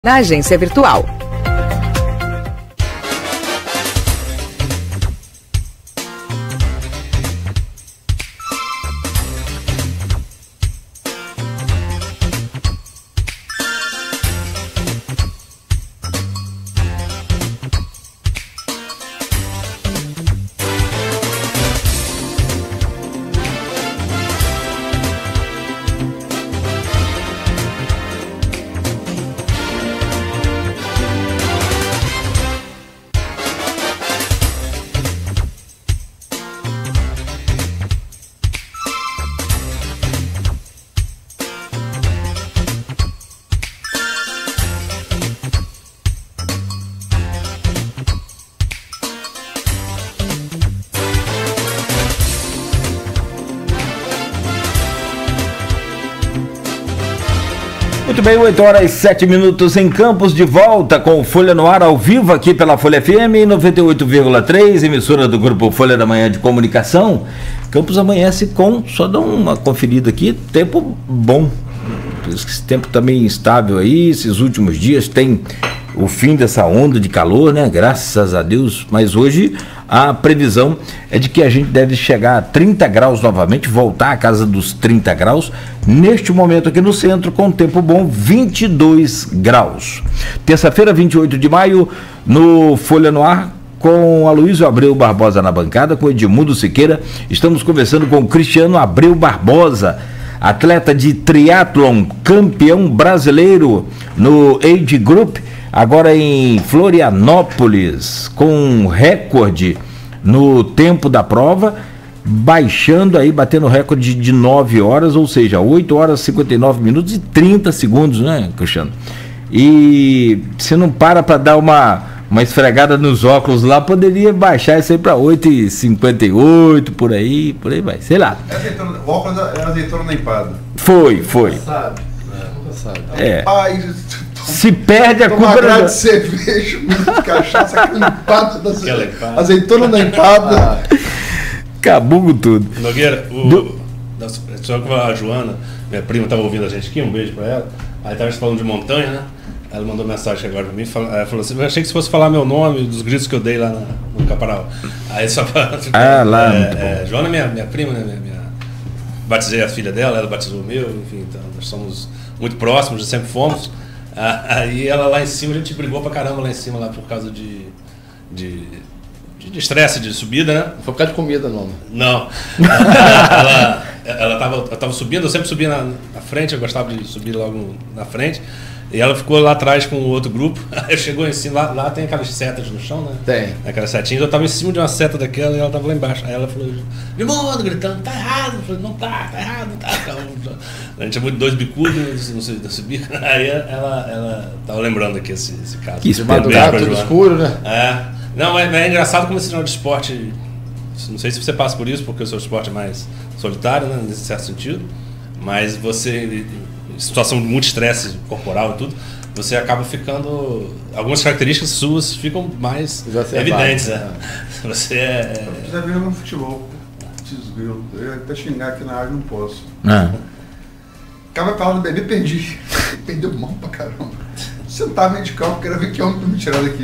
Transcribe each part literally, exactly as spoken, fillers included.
Na agência virtual. Muito bem, oito horas e sete minutos em Campos, de volta com Folha no Ar, ao vivo aqui pela Folha F M noventa e oito vírgula três, emissora do Grupo Folha da Manhã de Comunicação. Campos amanhece com, só dá uma conferida aqui, tempo bom. Esse tempo também instável aí, esses últimos dias tem o fim dessa onda de calor, né? Graças a Deus, mas hoje a previsão é de que a gente deve chegar a trinta graus novamente, voltar à casa dos trinta graus, neste momento aqui no centro, com tempo bom, vinte e dois graus. Terça-feira, vinte e oito de maio, no Folha no Ar, com Aloysio Abreu Barbosa na bancada, com Edmundo Siqueira, estamos conversando com Cristiano Abreu Barbosa, atleta de triatlon, campeão brasileiro no Age Group, agora em Florianópolis, com um recorde no tempo da prova, baixando aí, batendo recorde de nove horas, ou seja, oito horas, cinquenta e nove minutos e trinta segundos, né, Cristiano? E se não para para dar uma, uma esfregada nos óculos lá, poderia baixar isso aí para oito e cinquenta e oito, por aí, por aí vai, sei lá. É azeitona, o óculos é azeitona na empada. Foi, foi. Nunca sabe, nunca sabe. É. Ai, se perde a culpa. Uma grade da... de cerveja, de cachaça, aquela empada da azeitona, azeitona na empada. Ah. Cabugo tudo. Nogueira, o, Do... só que a Joana, minha prima, estava ouvindo a gente aqui, um beijo para ela. Aí estava falando de montanha, né? Ela mandou mensagem agora para mim, ela falou assim, eu achei que se fosse falar meu nome, dos gritos que eu dei lá no, no Caparal. Aí só para... Ah, lá, é, é, Joana é minha, minha prima, né? Minha, minha, batizei a filha dela, ela batizou o meu, enfim, então nós somos muito próximos, sempre fomos. Aí ela lá em cima, a gente brigou pra caramba lá em cima, lá por causa de de de estresse, de, de subida, né? Não foi por causa de comida, não. Não. ela, ela tava, eu tava subindo, eu sempre subia na, na frente, eu gostava de subir logo na frente. E ela ficou lá atrás com o outro grupo. Aí chegou em cima, lá, lá tem aquelas setas no chão, né? Tem. Aquelas setinhas. Eu tava em cima de uma seta daquela e ela tava lá embaixo. Aí ela falou, de mundo, gritando, tá errado. Eu falei, não tá, tá errado, tá. A gente chamou de dois bicudos, não sei, não subia. Aí ela, ela tava lembrando aqui esse, esse caso. Que de madrugada, tudo escuro, né? É. Não, mas é engraçado como esse sinal de esporte. Não sei se você passa por isso, porque o seu esporte é mais solitário, né? Nesse certo sentido. Mas você... situação de muito estresse corporal e tudo, você acaba ficando... algumas características suas ficam mais evidentes. É. Você é... Eu precisa ver no futebol. Desgrilo. Eu ia até xingar aqui na área, não posso. Ah. Acaba falando do bebê, perdi. Perdeu mal pra caramba. Sentava meio de campo, queria ver que homem pra me tirar daqui.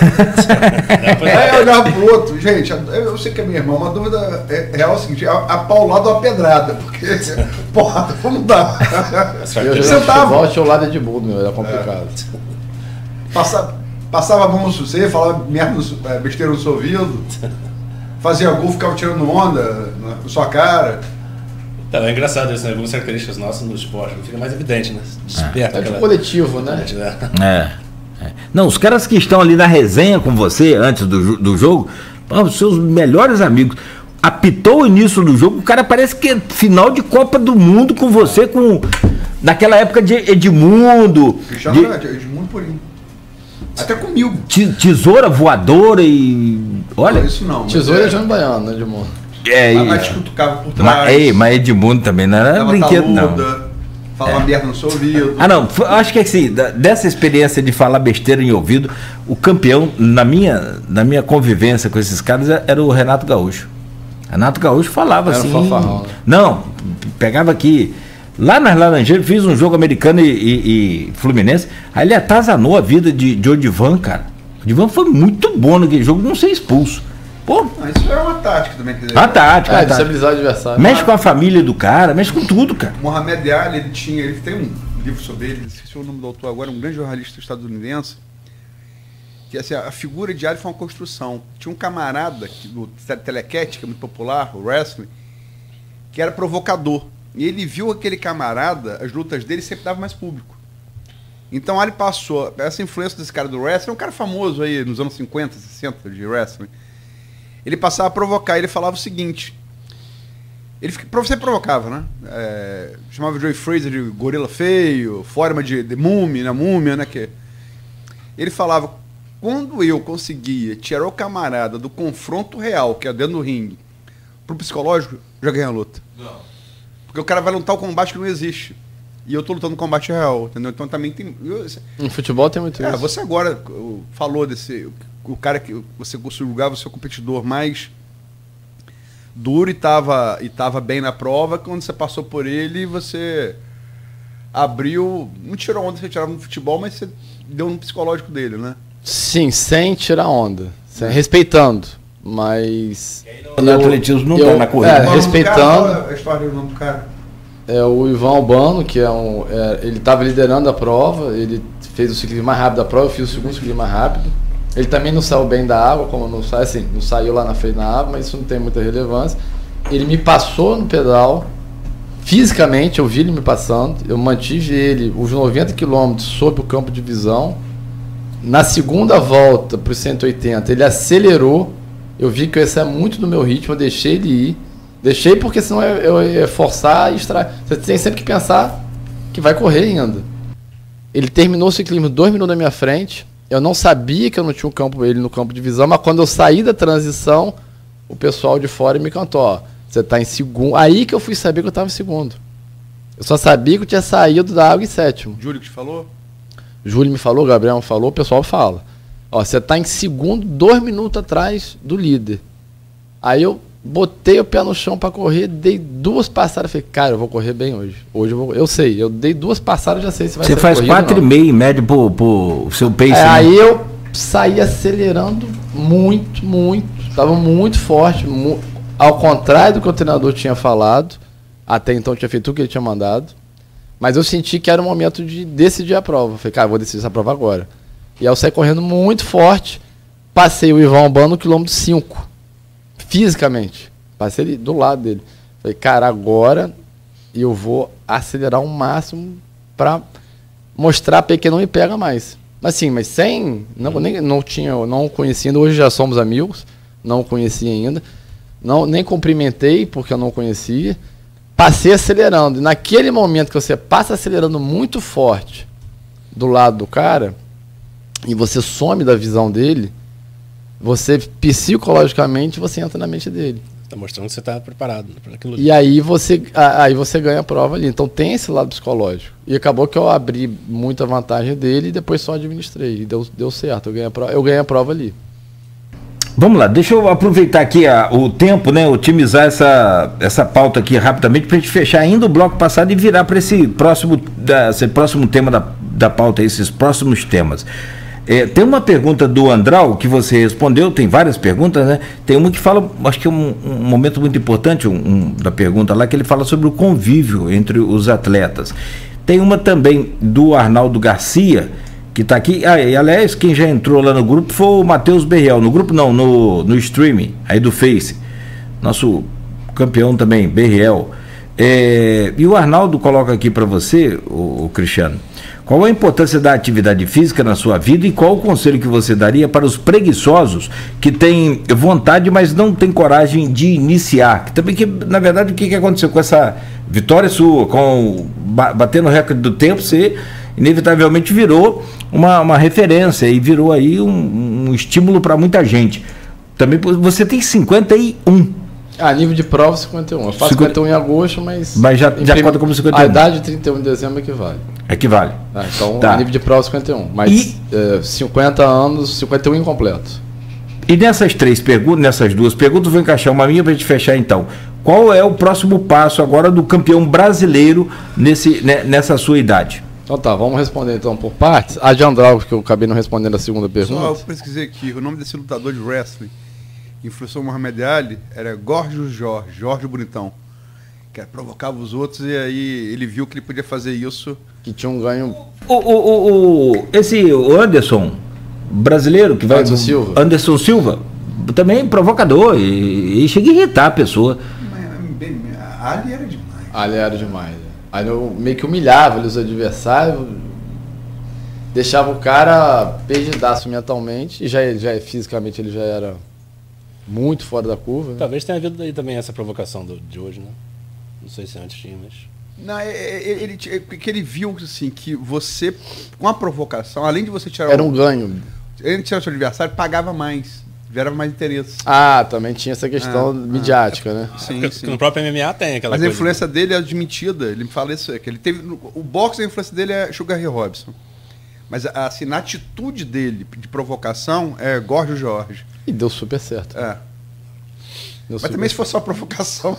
Aí eu olhava pro outro, gente, eu sei que é minha irmã, uma dúvida é real é o seguinte, a, a paulada ou a pedrada, porque, porra, vamos dar. Eu sentava. Volte ao lado de mundo, meu, era complicado. É. Passava, passava a mão no você, falava merda, no, besteira no seu ouvido, fazia gol, ficava tirando onda na sua cara. Então, é engraçado isso, né? Algumas características nossas no esporte fica mais evidente, né? Desperta. É, é de coletivo, né? É, é. Não, os caras que estão ali na resenha com você antes do, do jogo, os seus melhores amigos, apitou o início do jogo, o cara parece que é final de Copa do Mundo com você, com naquela época de Edmundo. Cristiano de, Edmundo Purinho. Até comigo. Tesoura voadora e. Olha. Não, isso não. Tesoura é é João Baiano, né, Edmundo? É, mas te cutucava por trás. Mas, ei, mas Edmundo também não era brinquedo, não. Falava é. merda no seu ouvido. Ah, não, acho que assim, dessa experiência de falar besteira em ouvido, o campeão, na minha, na minha convivência com esses caras, era o Renato Gaúcho. Renato Gaúcho falava era assim. Fanfarrão, né? Não, pegava aqui Lá nas Laranjeiras, fiz um jogo americano e, e, e Fluminense. Aí ele atazanou a vida de, de Odivan, cara. O Odivan foi muito bom naquele jogo, não ser expulso. Pô. Não, isso é uma tática também. Quer dizer, uma tática. É, destabilizar o adversário. Mexe com a família do cara, mexe com tudo, cara. Mohamed Ali, ele tinha, ele tem um livro sobre ele, não sei se é o nome do autor agora, um grande jornalista estadunidense, que assim, a figura de Ali foi uma construção. Tinha um camarada que, do Telecat, que é muito popular, o wrestling, que era provocador. E ele viu aquele camarada, as lutas dele sempre davam mais público. Então Ali passou, essa influência desse cara do wrestling, um cara famoso aí nos anos cinquenta, sessenta de wrestling, ele passava a provocar, ele falava o seguinte, ele você provocava, né? É, chamava o Joey Frazier de gorila feio, forma de, de múmia, na múmia, né? Que, ele falava, quando eu conseguia tirar o camarada do confronto real, que é dentro do ringue, pro psicológico, já ganhei a luta. Não. Porque o cara vai lutar o combate que não existe. E eu tô lutando no combate real, entendeu? Então também tem... Eu, no futebol tem muito é, isso. Você agora falou desse... O cara que você julgava o seu competidor mais duro e tava, e tava bem na prova, quando você passou por ele, você abriu... Não tirou onda, você tirava no futebol, mas você deu no psicológico dele, né? Sim, sem tirar onda. Sem, respeitando. Mas... No atletismo não tá na corrida. É, respeitando... Cara, a história do nome do cara? É o Ivan Albano, que é um... É, ele estava liderando a prova, ele fez o ciclismo mais rápido da prova, eu fiz o segundo ciclismo mais rápido. Ele também não saiu bem da água, como não sai, assim, não saiu lá na frente da água, mas isso não tem muita relevância. Ele me passou no pedal, fisicamente, eu vi ele me passando, eu mantive ele os noventa quilômetros sob o campo de visão. Na segunda volta para os cento e oitenta, ele acelerou. Eu vi que esse é muito do meu ritmo, eu deixei ele ir. Deixei porque senão eu ia forçar e extrair. Você tem sempre que pensar que vai correr ainda. Ele terminou o ciclismo dois minutos na minha frente. Eu não sabia que eu não tinha um campo, ele no campo de visão, mas quando eu saí da transição, o pessoal de fora me cantou, ó, você está em segundo. Aí que eu fui saber que eu estava em segundo. Eu só sabia que eu tinha saído da água em sétimo. Júlio que te falou? Júlio me falou, Gabriel me falou, o pessoal fala. Ó, você está em segundo, dois minutos atrás do líder. Aí eu botei o pé no chão para correr, dei duas passadas, falei, cara, eu vou correr bem hoje. Hoje eu vou, eu sei, eu dei duas passadas, já sei se vai ser. Você faz quatro e meio em média por, por seu pace. É, né? Aí eu saí acelerando muito, muito, estava muito forte, mu ao contrário do que o treinador tinha falado, até então eu tinha feito tudo que ele tinha mandado, mas eu senti que era o momento de decidir a prova. Falei, cara, vou decidir essa prova agora. E aí eu saí correndo muito forte, passei o Ivan Albano no quilômetro cinco, fisicamente. Passei ele do lado dele. Falei, cara, agora eu vou acelerar o máximo para mostrar para que não me pega mais. Mas sim, mas sem... Não, nem, não tinha, não conhecia ainda, hoje já somos amigos, não conhecia ainda. Não, nem cumprimentei porque eu não conhecia. Passei acelerando. E naquele momento que você passa acelerando muito forte do lado do cara... e você some da visão dele, você psicologicamente você entra na mente dele. Está mostrando que você está preparado para aquilo ali. E aí você, aí você ganha a prova ali. Então tem esse lado psicológico. E acabou que eu abri muita vantagem dele e depois só administrei. E deu, deu certo, eu ganhei, a prova, eu ganhei a prova ali. Vamos lá, deixa eu aproveitar aqui a, o tempo, né, otimizar essa, essa pauta aqui rapidamente para a gente fechar ainda o bloco passado e virar para esse próximo, da, esse próximo tema da, da pauta, esses próximos temas. É, tem uma pergunta do Andral que você respondeu, tem várias perguntas, né? Tem uma que fala, acho que é um, um momento muito importante um, um, da pergunta lá, que ele fala sobre o convívio entre os atletas. Tem uma também do Arnaldo Garcia, que está aqui, ah, e, aliás, quem já entrou lá no grupo foi o Matheus Berriel, no grupo não, no, no streaming, aí do Face, nosso campeão também, Berriel. É, e o Arnaldo coloca aqui para você, o, o Cristiano, qual a importância da atividade física na sua vida e qual o conselho que você daria para os preguiçosos que têm vontade, mas não têm coragem de iniciar? Que também, que, na verdade, o que, que aconteceu com essa vitória sua, com batendo o recorde do tempo, você inevitavelmente virou uma, uma referência e virou aí um, um estímulo para muita gente. Também você tem cinquenta e um. Ah, nível de prova cinquenta e um. Eu faço cinquenta e um em agosto, mas... Mas já, já conta como cinquenta e um. A idade de trinta e um de dezembro equivale. Equivale. Ah, então, tá. A nível de prova cinquenta e um. Mas e... é, cinquenta anos, cinquenta e um incompleto. E nessas três perguntas, nessas duas perguntas, vou encaixar uma minha para a gente fechar então. qual é o próximo passo agora do campeão brasileiro nesse, né, nessa sua idade? Então tá, vamos responder então por partes. A de Andraus, que eu acabei não respondendo a segunda pergunta. Só eu pesquisei aqui, o nome desse lutador de wrestling que influenciou o Muhammad Ali era Gorgeous Jorge, Jorge Bonitão. Que provocava os outros e aí ele viu que ele podia fazer isso. Que tinha um ganho... O, o, o, o, esse o Anderson, brasileiro, que vai... Anderson Silva. Anderson Silva, também provocador e, e chega a irritar a pessoa. A Ali era demais. Ali era demais. Aí eu meio que humilhava os adversários, deixava o cara perdidaço mentalmente, e já, já fisicamente ele já era muito fora da curva. Né? Talvez tenha havido daí também essa provocação do, de hoje, né? Não sei se antes tinha, mas... Não, ele, ele, que ele viu assim, que você, com a provocação, além de você tirar... Era um ganho. Além de tirar o seu adversário, pagava mais. Gerava mais interesse. Ah, também tinha essa questão ah, midiática, ah, né? Sim, porque, sim. No próprio M M A tem aquela Mas coisa. a influência dele é admitida. Ele me fala isso, é que ele teve... O boxe, a influência dele é Sugar Ray Robinson. Mas assim, na atitude dele de provocação, é Gorgeous Jorge. E deu super certo. É. Deu Mas super também se for só provocação.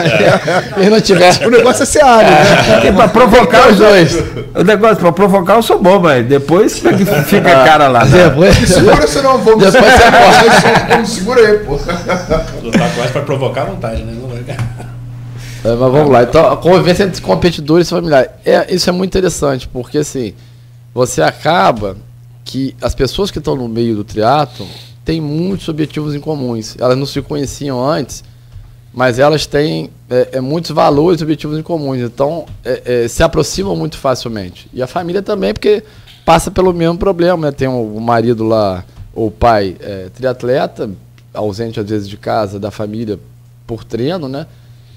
É. E não tiver. O negócio é ser área, né? É, pra provocar os dois. O negócio, pra provocar eu sou bom, mas depois como é que fica a cara lá? Né? Depois, Segura, senão vamos. Depois você morre. Vamos, segura aí, pô. Lutar com essa pra provocar a vontade, né? Não vai... É, mas vamos lá. Então, a convivência entre competidores e familiares. É, isso é muito interessante, porque assim, você acaba que as pessoas que estão no meio do triatlon têm muitos objetivos em comuns. Elas não se conheciam antes, mas elas têm é, é, muitos valores e objetivos em comuns. Então, é, é, se aproximam muito facilmente. E a família também, porque passa pelo mesmo problema. Né? Tem o, o marido lá, ou o pai, é, triatleta, ausente às vezes de casa, da família, por treino, né?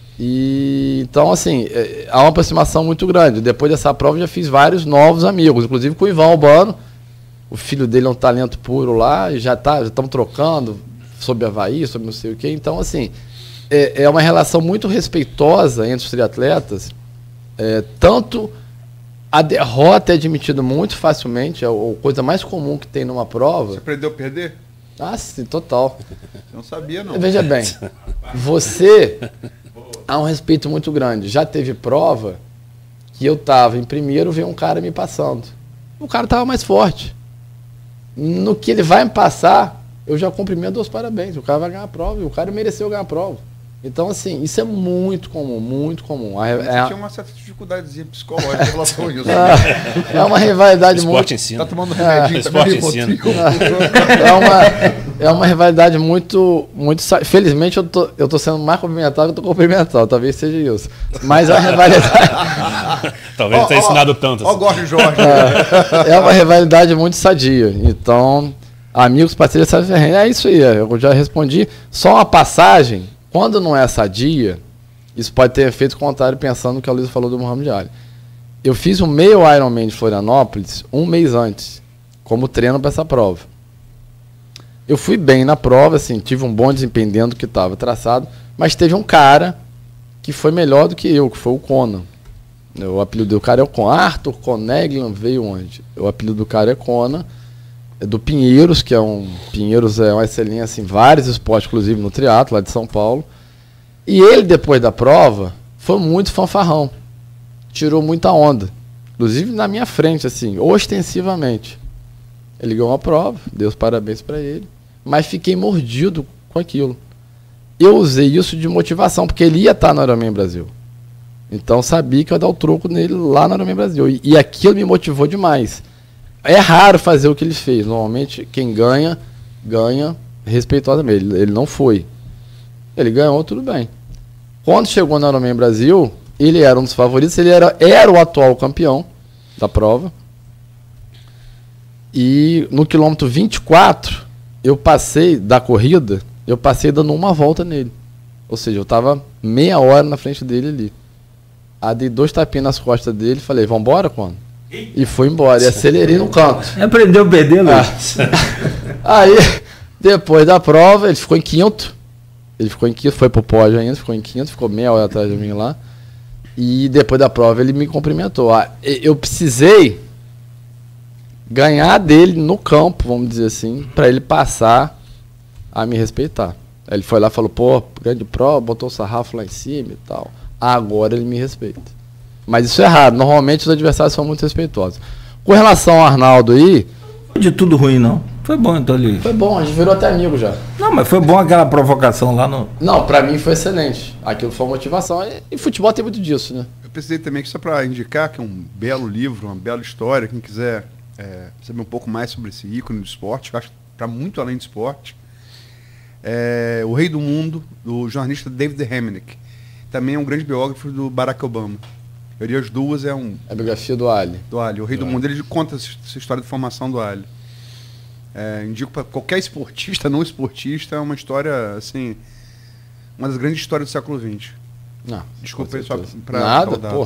E, então, assim, é, há uma aproximação muito grande. Depois dessa prova, eu já fiz vários novos amigos, inclusive com o Ivan Albano. O filho dele é um talento puro lá, e já tá, já estão trocando sobre Havaí, sobre não sei o quê. Então, assim, é, é uma relação muito respeitosa entre os triatletas. É, tanto a derrota é admitida muito facilmente, é a coisa mais comum que tem numa prova. Você aprendeu a perder? Ah, sim, total. Eu não sabia, não. Veja bem, você... Há um respeito muito grande. Já teve prova que eu estava em primeiro, veio um cara me passando. O cara estava mais forte. No que ele vai me passar, eu já cumprimento, dou os parabéns. O cara vai ganhar a prova e o cara mereceu ganhar a prova. Então, assim, isso é muito comum, muito comum. A, Você é, tinha uma certa dificuldadezinha psicológica em relação a isso. é, é uma rivalidade Esporte muito... ensina. Tá tomando remedinho, É, tá esporte vendo? ensina. É uma, é uma rivalidade muito, muito... Felizmente, eu tô, eu tô sendo mais cumprimentado que eu tô cumprimentado. Talvez seja isso. Mas é uma rivalidade... Talvez não tenha ensinado tanto. Ó, Assim. o Gorge Jorge. É, é uma rivalidade muito sadia. Então, amigos, parceiros, sabe, é isso aí. Eu já respondi. Só uma passagem, quando não é sadia, isso pode ter efeito contrário, pensando no que a Luísa falou do Muhammad Ali. Eu fiz o meio Ironman de Florianópolis um mês antes, como treino para essa prova. Eu fui bem na prova, assim, tive um bom desempenho dentro do que estava traçado, mas teve um cara que foi melhor do que eu, que foi o Conan. O apelido do cara é o Conan. Arthur Coneglian veio onde? O apelido do cara é Conan, é do Pinheiros, que é um... Pinheiros é uma excelência em vários esportes, inclusive no triatlo, lá de São Paulo. E ele, depois da prova, foi muito fanfarrão. Tirou muita onda. Inclusive na minha frente, assim, ostensivamente. Ele ganhou a prova, deu os parabéns para ele, mas fiquei mordido com aquilo. Eu usei isso de motivação, porque ele ia estar no Ironman Brasil. Então sabia que eu ia dar o troco nele lá no Ironman Brasil. E, e aquilo me motivou demais. É raro fazer o que ele fez. Normalmente quem ganha, ganha respeitosamente. Ele, ele não foi. Ele ganhou, tudo bem. Quando chegou no Ironman Brasil, ele era um dos favoritos, ele era, era o atual campeão da prova. E no quilômetro vinte e quatro, eu passei da corrida, eu passei dando uma volta nele. Ou seja, eu estava meia hora na frente dele ali. Aí dei dois tapinhas nas costas dele e falei, vambora, quando? E fui embora, e acelerei no canto. Aprendeu a perder, Luiz? Ah. Aí, depois da prova, ele ficou em quinto. Ele ficou em quinto, foi pro pódio ainda, ficou em quinto, ficou meia hora atrás de mim lá. E depois da prova ele me cumprimentou. Ah, eu precisei ganhar dele no campo, vamos dizer assim, para ele passar a me respeitar. Ele foi lá e falou, pô, grande prova, botou o sarrafo lá em cima e tal. Agora ele me respeita. Mas isso é raro. Normalmente os adversários são muito respeitosos. Com relação ao Arnaldo aí... De tudo ruim, não. Foi bom, então, ali. Foi bom, a gente virou até amigo já. Não, mas foi bom aquela provocação lá no... Não, pra mim foi excelente. Aquilo foi motivação. E, e futebol tem muito disso, né? Eu precisei também aqui só para indicar que é um belo livro, uma bela história. Quem quiser é, saber um pouco mais sobre esse ícone do esporte, que eu acho que está muito além do esporte. É O Rei do Mundo, do jornalista David Remnick. Também é um grande biógrafo do Barack Obama. Eu diria as duas é um... A biografia do Ali. Do Ali. O Rei do, do Mundo, ele conta essa história de formação do Ali. É, indico para qualquer esportista, não esportista, é uma história, assim, uma das grandes histórias do século vinte. Não, desculpa aí só para nada, pô.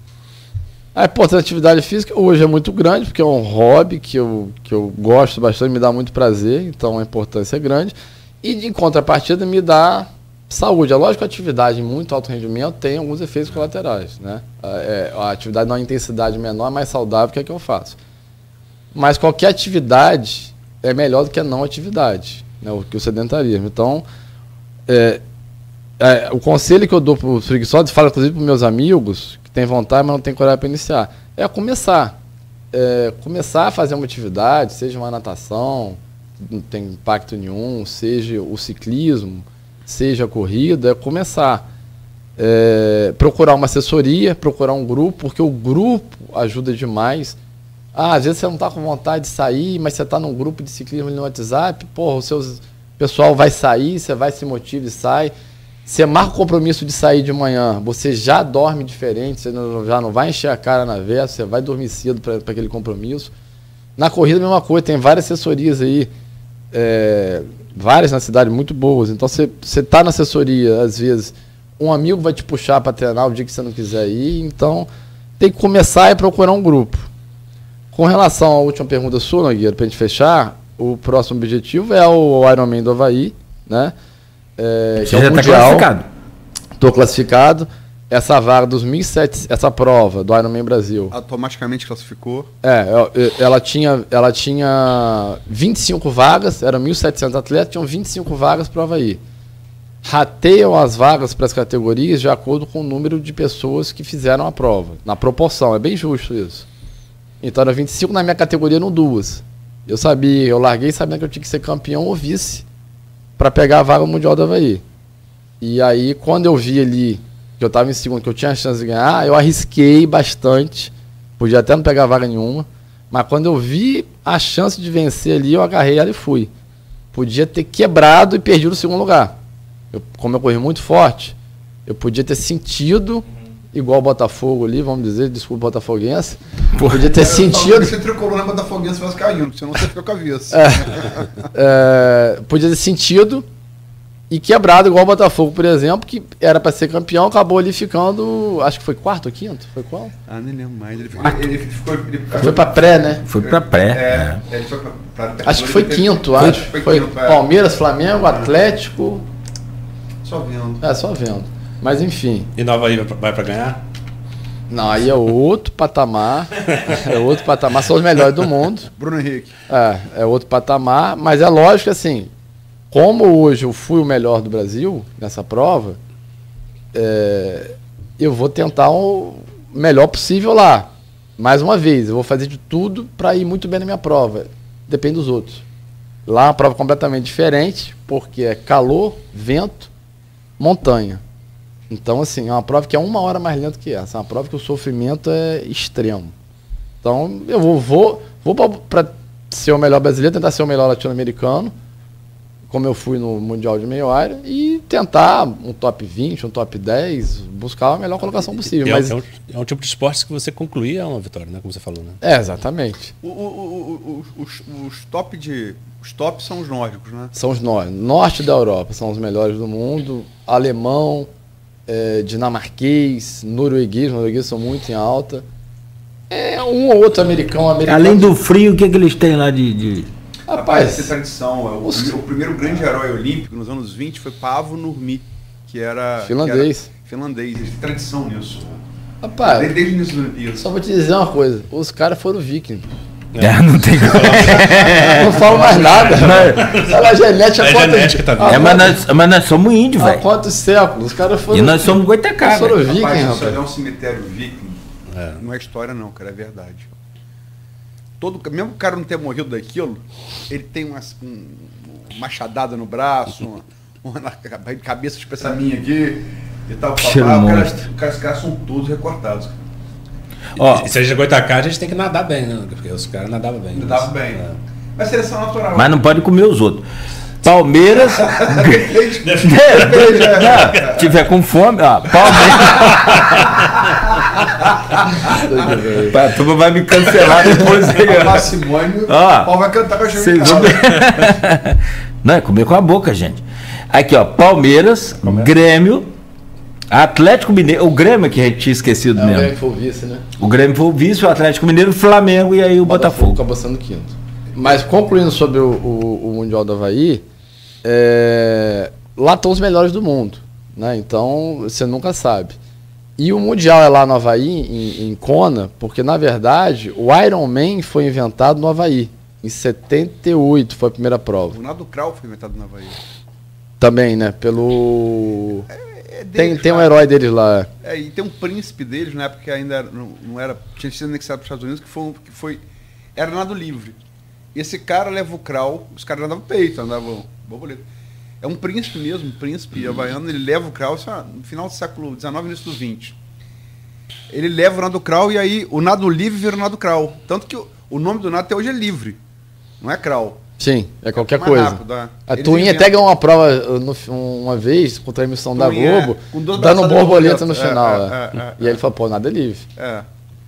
A importância da atividade física hoje é muito grande, porque é um hobby que eu, que eu gosto bastante, me dá muito prazer, então a importância é grande. E de contrapartida me dá saúde. É lógico que a atividade em muito alto rendimento tem alguns efeitos colaterais, né? É, a atividade numa intensidade menor é mais saudável que a que eu faço. Mas qualquer atividade é melhor do que a não atividade, né? O que o sedentarismo. Então, é, é, o conselho que eu dou para os preguiçosos, falo inclusive para os meus amigos, que têm vontade, mas não têm coragem para iniciar, é começar. É, começar a fazer uma atividade, seja uma natação, não tem impacto nenhum, seja o ciclismo, seja a corrida, é começar. É, procurar uma assessoria, procurar um grupo, porque o grupo ajuda demais. Ah, às vezes você não está com vontade de sair, mas você está num grupo de ciclismo no WhatsApp, porra, o seu pessoal vai sair, você vai se motiva e sai. Você marca o compromisso de sair de manhã, você já dorme diferente, você não, já não vai encher a cara na véspera, você vai dormir cedo para aquele compromisso. Na corrida, a mesma coisa, tem várias assessorias aí, é, várias na cidade muito boas. Então, você está na assessoria, às vezes, um amigo vai te puxar para treinar o dia que você não quiser ir, então tem que começar e procurar um grupo. Com relação à última pergunta sua, Nogueira, para a gente fechar, o próximo objetivo é o Ironman do Havaí, né? É, Você já está classificado? Estou classificado. Essa vaga dos mil e setecentos, essa prova do Ironman Brasil. Automaticamente classificou? É, ela tinha, ela tinha vinte e cinco vagas, eram mil e setecentos atletas, tinham vinte e cinco vagas para o Havaí. Rateiam as vagas para as categorias de acordo com o número de pessoas que fizeram a prova, na proporção, é bem justo isso. Então era vinte e cinco na minha categoria, não duas. Eu sabia, eu larguei sabendo que eu tinha que ser campeão ou vice para pegar a vaga mundial do Havaí. E aí, quando eu vi ali que eu estava em segundo, que eu tinha a chance de ganhar, eu arrisquei bastante. Podia até não pegar vaga nenhuma. Mas quando eu vi a chance de vencer ali, eu agarrei ela e fui. Podia ter quebrado e perdido o segundo lugar. Eu, como eu corri muito forte, eu podia ter sentido, igual o Botafogo ali, vamos dizer, desculpa, botafoguense. Podia ter sentido... Se você tricolor na Botafoguense, vai caindo, senão você fica com a cabeça. É, é, podia ter sentido e quebrado, igual o Botafogo, por exemplo, que era para ser campeão, acabou ali ficando, acho que foi quarto ou quinto? Foi qual? Ah, nem lembro mais. Ele ficou... Ele ficou ele foi para pré, né? Foi para pré. É, é. Ele foi pra, pra, acho que foi quinto, foi, acho. Foi, foi quinto, é. Palmeiras, Flamengo, Atlético... Só vendo. É, só vendo. Mas enfim. E Nova aí vai para ganhar? Não, aí é outro patamar. É outro patamar. São os melhores do mundo. Bruno Henrique. É, é outro patamar. Mas é lógico que assim, como hoje eu fui o melhor do Brasil nessa prova, é, eu vou tentar o melhor possível lá. Mais uma vez, eu vou fazer de tudo para ir muito bem na minha prova. Depende dos outros. Lá é uma prova completamente diferente, porque é calor, vento, montanha. Então, assim, é uma prova que é uma hora mais lenta que essa. É uma prova que o sofrimento é extremo. Então, eu vou, vou, vou para ser o melhor brasileiro, tentar ser o melhor latino-americano, como eu fui no Mundial de Meio Área, e tentar um top vinte, um top dez, buscar a melhor colocação possível. É, mas... é, um, é um tipo de esporte que você concluir é uma vitória, né? Como você falou, né? É, exatamente. O, o, o, o, os, os top de... Os tops são os nórdicos, né? São os nórdicos. Norte da Europa são os melhores do mundo. Alemão, é, dinamarquês, norueguês. Norueguês são muito em alta. É um ou outro americano. americano. Além do frio, o que, é que eles têm lá de... de... Rapaz, essa tradição. O, os... primeiro, o primeiro grande herói olímpico nos anos vinte foi Paavo Nurmi, que era... Finlandês. Que era finlandês. Eles têm tradição nisso. Rapaz, desde, desde o início do Olimpíada. Só vou te dizer uma coisa. Os caras foram vikings. É, não tem Não falo mais nada. Ela genética É quantos- genética, tá vendo? É, mas, nós, mas nós somos índios, Há velho. quantos séculos? Os caras foram. E nós somos goitacá, Nós foram velho. vikings, Rapaz, isso rapaz. aí é um cemitério viking. É. Não é história não, cara, é verdade. Todo, mesmo o cara não ter morrido daquilo, ele tem uma, um, uma machadada no braço, uma, uma na cabeça tipo essa minha aqui e tal. Papai, Cheiro o cara, monstro. o cara, os caras são todos recortados. Cara. Ó, E se a gente é goitacá, a gente tem que nadar bem, né? Porque os caras nadavam bem. Ainda dava bem. É. Mas seleção natural. mas não pode comer os outros. Palmeiras. Depende. Não, tiver com fome, ó. Palmeiras. A turma vai me cancelar depois aí, A ó. Marcimônio, Ó, o pau vai cantar com a gente. Vocês vão... Não, é comer com a boca, gente. Aqui, ó. Palmeiras, Grêmio, Atlético Mineiro. O Grêmio que a gente tinha esquecido É, o mesmo. Grêmio foi o vice, né? O Grêmio foi o vice, o Atlético Mineiro, o Flamengo e aí o Botafogo. Acabou sendo quinto. Mas concluindo sobre o, o, o Mundial do Havaí, é, lá estão os melhores do mundo, né? Então você nunca sabe. E o Mundial é lá no Havaí, em, em Kona, porque na verdade o Ironman foi inventado no Havaí. Em setenta e oito foi a primeira prova. O Nado Krau foi inventado na Havaí. Também, né? Pelo. É deles, Tem, tem um cara. herói deles lá. É, e tem um príncipe deles, na época que ainda não, não era. Tinha sido anexado para os Estados Unidos, que foi, um- que foi. Era nado livre. E esse cara leva o crawl, os caras andavam peito, andavam borboleta. É um príncipe mesmo, um príncipe havaiano, ele leva o crawl, isso é no final do século dezenove, início do vinte. Ele leva o nado crawl e aí o nado livre vira o nado crawl. Tanto que o, o nome do nado até hoje é livre, não é crawl. Sim, é qualquer Mais coisa. rápido, é. A Eles Tuinha inventam- até ganhou uma prova uh, no- uma vez, com transmissão da Tuinha, Globo, é, com duas dando braçadas borboleta no borboleta. final. É, é. é, é, E aí ele falou, pô, nada é livre. É.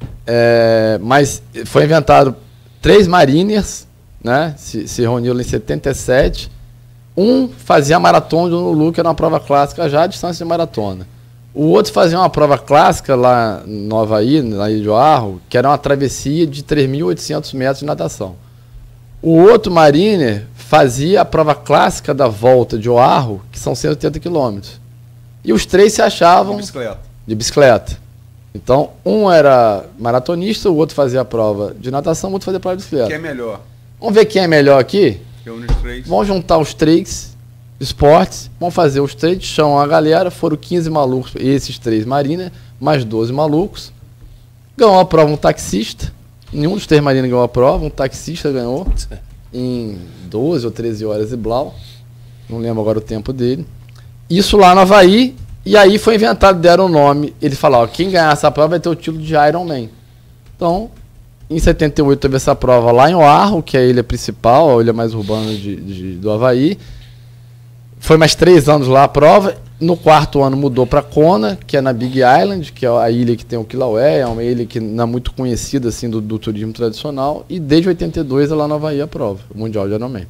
É, mas foi inventado três mariners, né? Se, se reuniram em setenta e sete. Um fazia a maratona do Honolulu, que era uma prova clássica já, a distância de maratona. O outro fazia uma prova clássica lá no Havaí, na Ilha de Oahu, que era uma travessia de três mil e oitocentos metros de natação. O outro mariner fazia a prova clássica da volta de Oahu, que são cento e oitenta quilômetros. E os três se achavam De bicicleta. de bicicleta. Então, um era maratonista, o outro fazia a prova de natação, o outro fazia a prova de bicicleta. Que é melhor? Vamos ver quem é melhor aqui? Reúne os três. Vamos juntar os três esportes, vamos fazer os três, chamam a galera, foram quinze malucos, esses três marina, mais doze malucos. Ganhou a prova um taxista, nenhum dos três marinas ganhou a prova, um taxista ganhou em doze ou treze horas e blau, não lembro agora o tempo dele. Isso lá no Havaí, e aí foi inventado, deram o nome, ele falou, ó, quem ganhar essa prova vai ter o título de Ironman. Então, em setenta e oito teve essa prova lá em Oahu, que é a ilha principal, a ilha mais urbana de, de- do Havaí. Foi mais três anos lá a prova. No quarto ano mudou para Kona, que é na Big Island, que é a ilha que tem o Kilauea, é uma ilha que não é muito conhecida assim, do, do turismo tradicional. E desde oitenta e dois é lá no Havaí a prova, o Mundial de Ironman.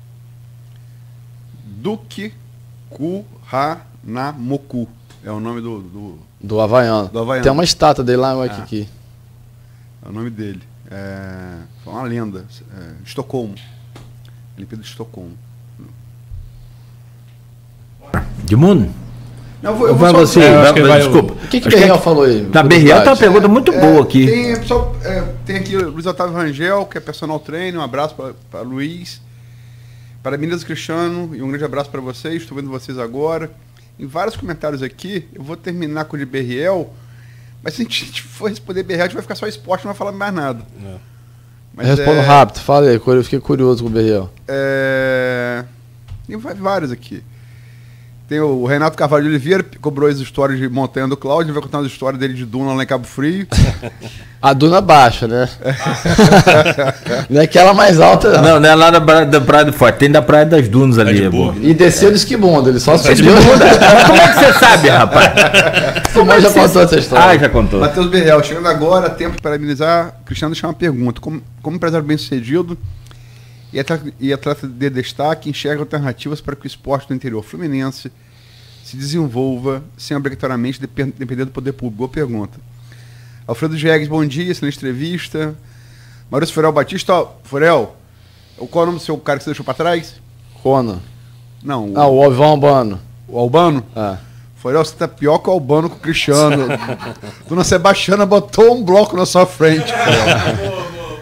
Duque Kurhanamoku. É o nome do, do. Do Havaiano. Do Havaiano. Tem uma estátua dele lá em Waikiki. É o nome dele. É, foi uma lenda. É, Estocolmo. Olimpíada de Estocolmo. De mundo? Não, eu vou, eu Vai vou você, só- É, eu vai- acho que vai- vai- desculpa. O que que Acho Berriel é- falou aí? Da Berriel tá uma pergunta muito É, boa aqui. Tem, pessoal, é, tem aqui o Luiz Otávio Rangel, que é personal trainer. Um abraço para Luiz. Para Minas Cristiano e um grande abraço para vocês. Estou vendo vocês agora. Em vários comentários aqui, eu vou terminar com o de Berriel. Mas se a gente for responder Berriel, a gente vai ficar só esporte, não vai falar mais nada. É. Mas Respondo é, rápido, fala aí, eu fiquei curioso com o Berriel. É... Tem va- vários aqui. Tem o Renato Carvalho de Oliveira, que cobrou as histórias de Montanha do Cláudio, vai contar as histórias dele de Duna lá em Cabo Frio. A duna baixa, né? Não é aquela mais alta, não. Não, não é lá da praia, da praia do Forte, tem da Praia das Dunas ali, é bom. E desceu do esquimundo, ele só subiu. Mas como é que você sabe, rapaz? Simão já contou essa história. Ah, já contou. Matheus Berrel, chegando agora, tempo para amenizar. Cristiano deixa uma pergunta. Como, como empresário bem-sucedido e atleta, e atleta de destaque, enxerga alternativas para que o esporte do interior fluminense se desenvolva sem obrigatoriamente depen- depender do poder público? Boa pergunta. Alfredo Jegues, bom dia, excelente entrevista. Maurício Furel Batista, ó, Furel, qual é o nome do seu cara que você deixou para trás? Conan. Não, o, Ah, o Alvão Albano. o Albano? Ah. Furel, você tá pior que o Albano com o Cristiano. Dona Sebastiana botou um bloco na sua frente, Furel.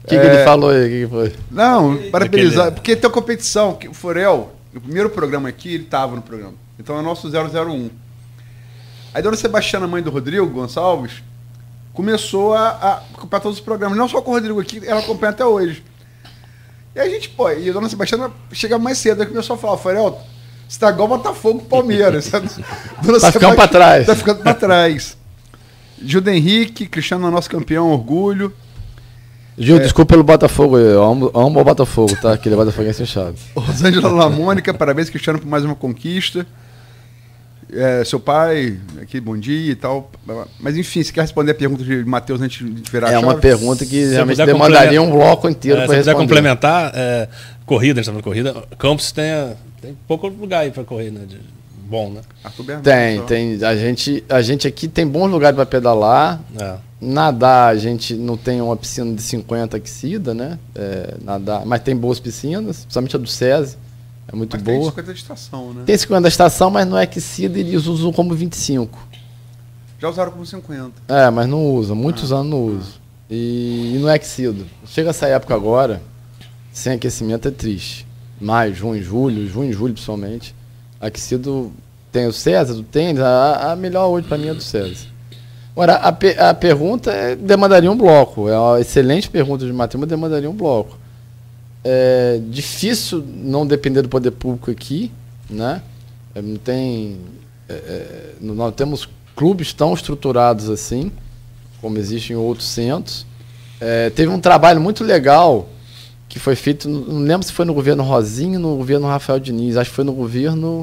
que, que ele falou aí? O que, que foi? Não, parabenizar. Aquele- Porque tem uma competição. Que o Forel, o primeiro programa aqui, ele tava no programa. Então é o nosso zero zero um. Aí a dona Sebastiana, mãe do Rodrigo Gonçalves, começou a, a acompanhar todos os programas. Não só com o Rodrigo aqui, ela acompanha até hoje. E a gente, pô, e a dona Sebastiana chega mais cedo. Aí começou a falar, Forel, você tá igual Botafogo pro Palmeiras. Dona Tá ficando pra trás. Tá ficando pra trás. Gildo Henrique, Cristiano é nosso campeão, orgulho. Gil, é. desculpa pelo Botafogo, eu amo, amo o Botafogo, tá? Aquele Botafoguense fechado. Rosângela Lamônica, parabéns, Cristiano, por mais uma conquista. É, seu pai, aqui, bom dia e tal. Mas enfim, você quer responder a pergunta de Matheus antes de virar É a uma chave? pergunta que Se realmente puder demandaria um complementar- bloco inteiro É, para se quiser responder. complementar, é, corrida, a gente tá falando de corrida, Campos tem, a- tem pouco lugar aí pra correr, né? de- bom, né? Arthur Bernardo, Tem, só. tem. A gente, a gente aqui tem bons lugares para pedalar. É. Nadar, a gente não tem uma piscina de cinquenta aquecida, né? É, nadar, mas tem boas piscinas, principalmente a do SESI. É muito Mas tem boa. cinquenta de estação, né? Tem cinquenta da estação, mas não é aquecida e eles usam como vinte e cinco. Já usaram como cinquenta. É, mas não usa. Muitos Ah, anos não usa. E, e não é aquecido. Chega essa época agora, sem aquecimento é triste. Maio, junho, julho, junho e julho principalmente. Aquecido tem o César, do tênis. A, a melhor hoje para mim é do César. Agora, a, pe- a pergunta é, demandaria um bloco. É uma excelente pergunta de Matheus, mas demandaria um bloco. É difícil não depender do poder público aqui, né? É, não tem, é, é, não- nós temos clubes tão estruturados assim, como existem em outros centros. É, teve um trabalho muito legal que foi feito, não não lembro se foi no governo Rosinho ou no governo Rafael Diniz, acho que foi no governo...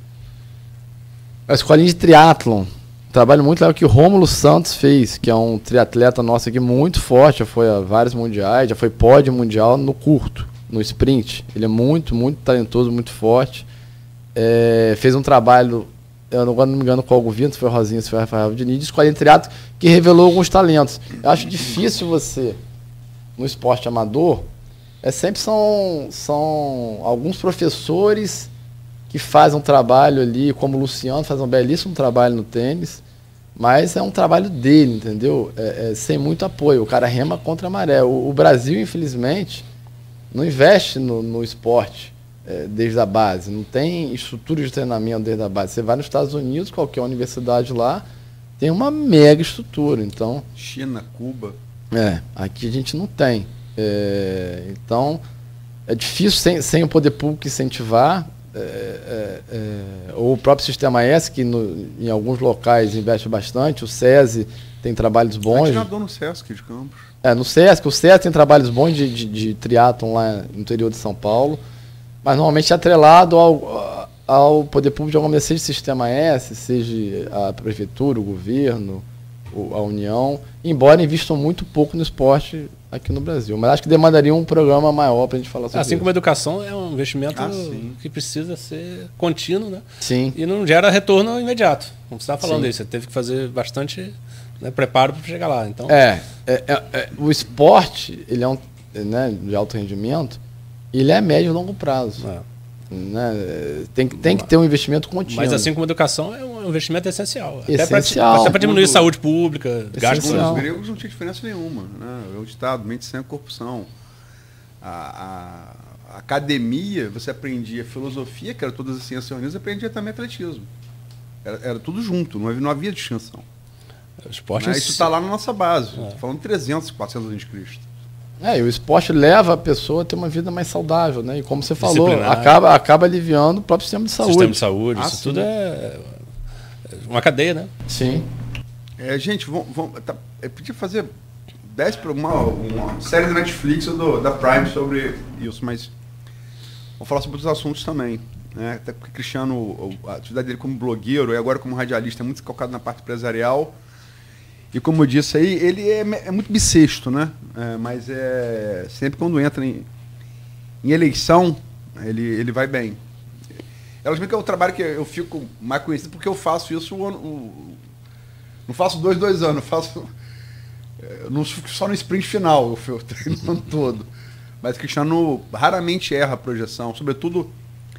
A escolinha de triatlon. Um trabalho muito legal que o Rômulo Santos fez, que é um triatleta nosso aqui muito forte, já foi a vários mundiais, já foi pódio mundial no curto, no sprint. Ele é muito, muito talentoso, muito forte. É, fez um trabalho, eu não, agora não me engano qual governo, se foi Rosinha, se foi Rafael Diniz, de escolinha de triatlo, que revelou alguns talentos. Eu acho difícil você, no esporte amador, é sempre são, são alguns professores que fazem um trabalho ali, como o Luciano faz um belíssimo trabalho no tênis, mas é um trabalho dele, entendeu? É, é, sem muito apoio. O cara rema contra a maré. O, o Brasil, infelizmente, não investe no, no esporte é, desde a base. Não tem estrutura de treinamento desde a base. Você vai nos Estados Unidos, qualquer universidade lá, tem uma mega estrutura. Então, China, Cuba. é, aqui a gente não tem. É, então, é difícil sem, sem o poder público incentivar. É, é, é, ou o próprio Sistema S, que no, em alguns locais investe bastante, o SESI tem trabalhos A bons. gente nadou no Sesc de Campos. É, no SESC, o SESC tem trabalhos bons de, de, de triatlon lá no interior de São Paulo, mas normalmente é atrelado ao, ao poder público de alguma maneira, seja o Sistema S, seja a prefeitura, o governo, o- a União, embora investam muito pouco no esporte aqui no Brasil. Mas acho que demandaria um programa maior para a gente falar sobre Assim isso. como a educação é um investimento Ah, sim. que precisa ser contínuo, né? Sim. E não gera retorno imediato. Como você estava falando Sim. aí, você teve que fazer bastante, né, preparo para chegar lá. Então, É, é, é, é, o esporte, ele é um, né, de alto rendimento, ele é médio e longo prazo. é. Né? Tem, que- tem que ter um investimento contínuo. Mas assim como a educação é um investimento essencial. Essencial. Até para diminuir Quando- saúde pública, gasto Segundo Essencial. os gregos não tinha diferença nenhuma. Né? É o ditado, mente sem corrupção. A, a- a academia, você aprendia filosofia, que era todas as ciências reunidas, aprendia também atletismo. Era, era tudo junto, não havia, não havia distinção. O esporte Né? em Isso si- está lá na nossa base. É. Estou falando trezentos, quatrocentos anos de Cristo. É, e o esporte leva a pessoa a ter uma vida mais saudável, né? E como você falou, Disciplinar. acaba, acaba aliviando o próprio sistema de saúde. sistema de saúde, Ah, isso sim. tudo é é uma cadeia, né? Sim. É, gente, vamos, vamos, tá, eu podia fazer dez para uma, uma série da Netflix ou do, da Prime sobre isso, mas vamos falar sobre outros assuntos também. Né? Até porque o Cristiano, o- a atividade dele como blogueiro e agora como radialista é muito calcado na parte empresarial. E como eu disse aí, ele é, me- é muito bissexto, né? É, mas é sempre quando entra em, em eleição, ele, ele vai bem. Elas veem que é o trabalho que eu fico mais conhecido porque eu faço isso o ano. o- não faço dois, dois anos, eu faço. Eu não fico só no sprint final, eu fico treino o ano todo. Mas o Cristiano raramente erra a projeção, sobretudo.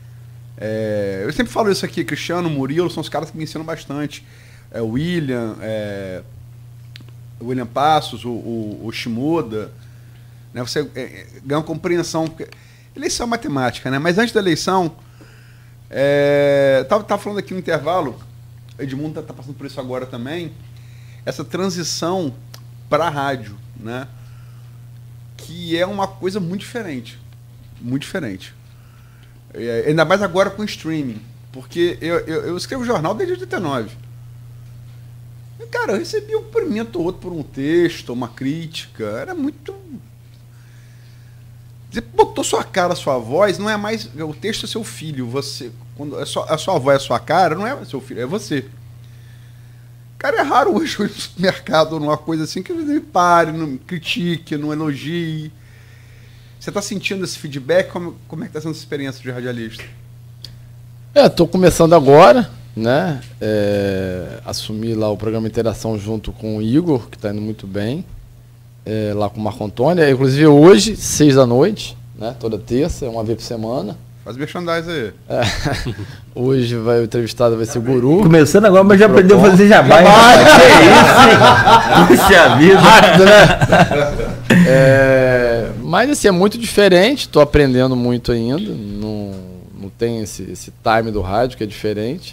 é, eu sempre falo isso aqui, Cristiano, Murilo, são os caras que me ensinam bastante. É, o William, é, o William Passos, o, o, o Shimoda. né? Você é, ganha uma compreensão. Eleição é matemática, né? Mas antes da eleição, é, tava, tava falando aqui no intervalo, o Edmundo tá, tá passando por isso agora também, essa transição para a rádio, né? Que é uma coisa muito diferente. Muito diferente. É, ainda mais agora com streaming. Porque eu, eu, eu escrevo jornal desde oitenta e nove. E, cara, eu recebi um cumprimento ou outro por um texto, uma crítica. Era muito... Você botou sua cara, sua voz, não é mais... O texto é seu filho. Você, quando a sua, a sua voz é sua cara, não é seu filho, é você. Cara, é raro hoje no mercado numa coisa assim que ele pare, não critique, não elogie. Você está sentindo esse feedback? Como, como é que está sendo essa experiência de radialista? É, estou começando agora, né? É, assumi lá o programa Interação junto com o Igor, que está indo muito bem, é, lá com o Marco Antônio. É, inclusive hoje, seis da noite, né? Toda terça, uma vez por semana. Faz merchandise aí. É, hoje vai, o entrevistado vai ser o Guru. Começando agora, mas já aprendeu a fazer jabá. Que isso, puxa vida. Rápido, né? É, mas assim, é muito diferente, estou aprendendo muito ainda. Não, não tem esse, esse time do rádio, que é diferente.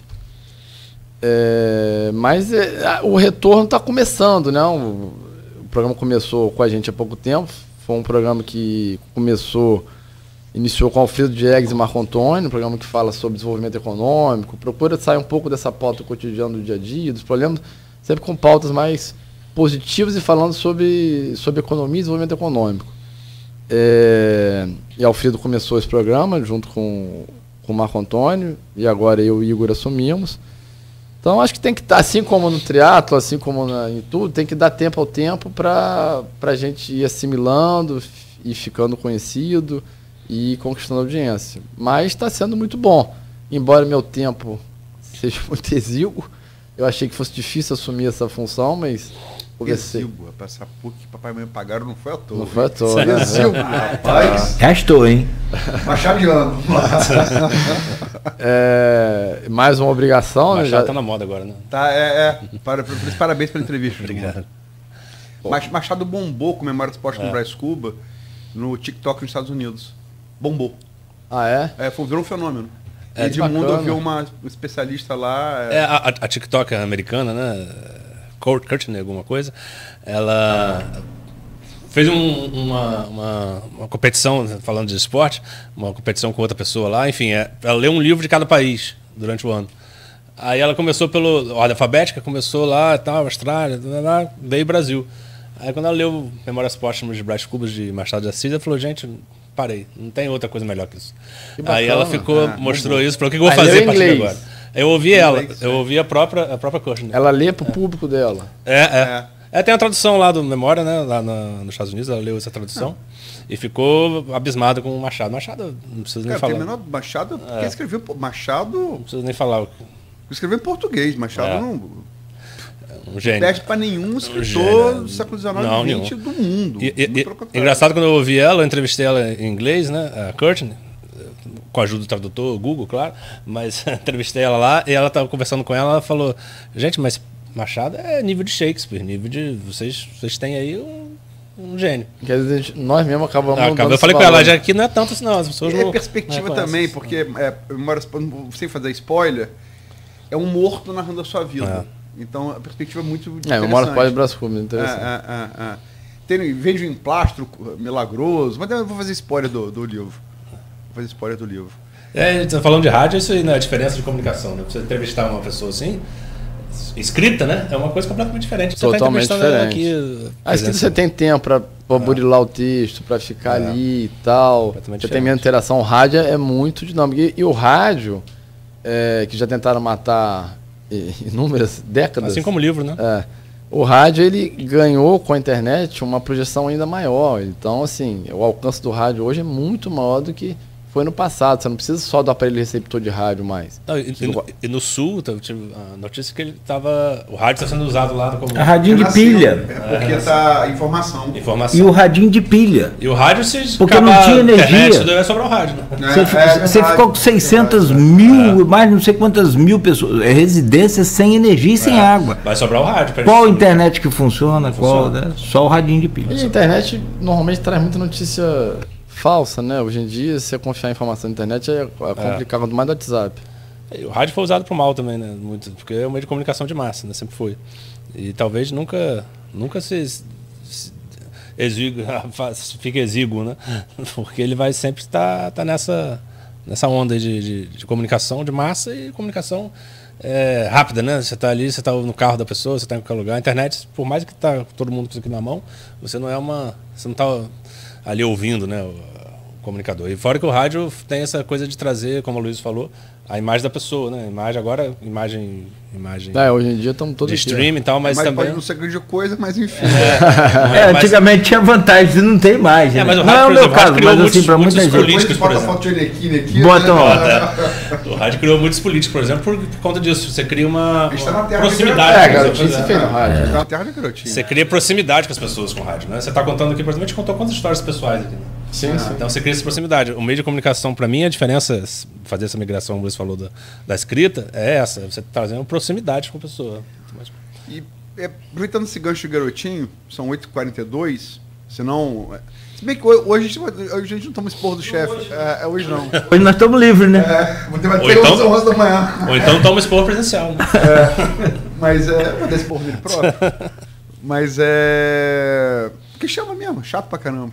É, mas é, o retorno está começando, né? O, o programa começou com a gente há pouco tempo. Foi um programa que começou... Iniciou com Alfredo Diegues e Marco Antônio, um programa que fala sobre desenvolvimento econômico, procura sair um pouco dessa pauta cotidiana do dia a dia, dos problemas, sempre com pautas mais positivas e falando sobre, sobre economia e desenvolvimento econômico. É, e Alfredo começou esse programa junto com, com o Marco Antônio, e agora eu e o Igor assumimos. Então acho que tem que estar, assim como no triatlo, assim como na, em tudo, tem que dar tempo ao tempo para a gente ir assimilando e ficando conhecido e conquistando audiência. Mas está sendo muito bom. Embora meu tempo seja muito exíguo, eu achei que fosse difícil assumir essa função, mas... Exíguo, passar P U C que papai e mãe pagaram não foi à toa. Não foi à toa, né? Exíguo, rapaz. Gastou, hein? Machado de ano. É, mais uma obrigação, Machado né? Já... tá na moda agora, né? Tá, é, é. Para, por isso, parabéns pela entrevista. Obrigado. Mach- Machado bombou com o Memória do Esporte com É. o Brás Cuba no TikTok nos Estados Unidos. Bombou. Ah, é? É, foi, virou um fenômeno. É, Edmundo bacana. viu uma um especialista lá. É, a, a TikTok americana, né? Court Courtney, alguma coisa. Ela fez um- uma, uma, uma competição, falando de esporte, uma competição com outra pessoa lá. Enfim, é, ela leu um livro de cada país durante o ano. Aí ela começou pelo ordem alfabética, começou lá, tal, Austrália, tal, tal, veio Brasil. Aí quando ela leu Memórias Póstumas de Brás Cubas de Machado de Assis, ela falou, gente, parei, não tem outra coisa melhor que isso. Que bacana. Aí ela ficou, Ah, mostrou isso, falou, o que eu vou Aí fazer leu a partir de inglês. agora? Eu ouvi ela, Inglês, eu é. ouvi a própria, a própria Courtney. Ela lê pro público dela. É, é. É, tem a tradução lá do Memória, né? Lá na- nos Estados Unidos, ela leu essa tradução. E ficou abismada com o Machado. Machado, não preciso nem Cara, tem falar. menor Machado, É. quem escreveu Machado, Não preciso nem falar. escreveu em português. Machado É. não Um gênio. perde para nenhum escritor gênio. do século dezenove Não, e vinte do mundo. E, e- Muito e- pelo contrário. engraçado, quando eu ouvi ela, eu entrevistei ela em inglês, né? A Courtney, com a ajuda do tradutor, o Google, claro. Mas entrevistei ela lá e ela estava conversando com ela, ela falou, gente, mas Machado é nível de Shakespeare, nível de... Vocês, vocês têm aí um, um gênio. Quer dizer, a gente- nós mesmos acabamos Ah, dando acabou, eu esse falei com ela, valor. já que não é tanto assim não, as pessoas É não... perspectiva não também, reconhecem. porque, é, Memórias- sem fazer spoiler, é um morto narrando a sua vida. Então a perspectiva é muito É, interessante. Memória do Pai de Brás Cubas, É, interessante. é, é, é. Tem, vejo em plastro milagroso, mas eu vou fazer spoiler do, do livro. Vou fazer spoiler do livro. É, tá falando de rádio, isso aí, né? A diferença de comunicação, né? Você entrevistar uma pessoa assim, escrita, né? É uma coisa completamente diferente. Você Totalmente tá entrevistando ela diferente. aqui, A escrita você tem tempo pra, pra burilar o texto, pra ficar É. ali e tal. Completamente Você tem menos diferente. interação. O rádio é muito dinâmico. E, e o rádio, é, que já tentaram matar eh, inúmeras décadas. Assim como o livro, né? É, o rádio ele ganhou com a internet uma projeção ainda maior. Então, assim, o alcance do rádio hoje é muito maior do que foi no passado. Você não precisa só do aparelho receptor de rádio mais. Não, e, e, no, e no sul, eu tive a notícia que ele tava, o rádio está sendo usado lá como... A radinho de pilha. É porque tá informação. informação. E o radinho de pilha. E o rádio, se porque não tinha energia. Internet, tudo vai sobrar o rádio, né? Você É, é ficou com seiscentas mil, é. mais não sei quantas mil pessoas, é residências sem energia e sem é. água. Vai sobrar o rádio. Qual a internet que funciona? Qual, funciona. Né? Só o radinho de pilha. E a internet normalmente traz muita notícia falsa, né? Hoje em dia, se você confiar em informação na internet, é complicado, quanto mais do WhatsApp. O rádio foi usado para o mal também, né? Muito, porque é um meio de comunicação de massa, né? Sempre foi. E talvez nunca, nunca se, se exíguo, fique exíguo, né? Porque ele vai sempre estar tá nessa, nessa onda de, de, de comunicação de massa e comunicação é, rápida, né? Você está ali, você está no carro da pessoa, você está em qualquer lugar. A internet, por mais que está todo mundo aqui na mão, você não é uma, você não está ali ouvindo, né? O, o comunicador. E fora que o rádio tem essa coisa de trazer, como o Luiz falou, a imagem da pessoa, né? Imagem agora, imagem, imagem. É, hoje em dia estamos todos de streaming e tal, mas, mas também pode não ser grande coisa, mas enfim. É, é, antigamente mas... tinha vantagem, não tem mais. É, né? mas o não rádio, é o meu exemplo, caso, mas muitos, assim para muita gente. Políticos, por exemplo. Foto de Enequine aqui. Botam. Né? O rádio criou muitos políticos, por exemplo, por, por conta disso. Você cria uma, tá uma proximidade. É, garotinho se fez no rádio. É. Na terra de garotinho. Você cria proximidade com as pessoas com o rádio, né? Você está contando aqui, por exemplo, a gente contou quantas histórias pessoais aqui, né? Sim, ah, sim. Então você cria essa proximidade. O meio de comunicação, para mim, a diferença, fazer essa migração, como você falou, da, da escrita, é essa. Você está trazendo proximidade com a pessoa. E é, aproveitando esse gancho de garotinho, são oito e quarenta e dois, senão... Se bem que hoje, hoje, a, gente, hoje a gente não toma esporro do chefe. É, é hoje não. Hoje nós estamos livres, né? É, vou ter Ou então, onze, onze da manhã. Ou então toma esporro presencial. Né? É, mas é... Vou dar esporro dele próprio. Mas é... Porque chama mesmo, chato pra caramba.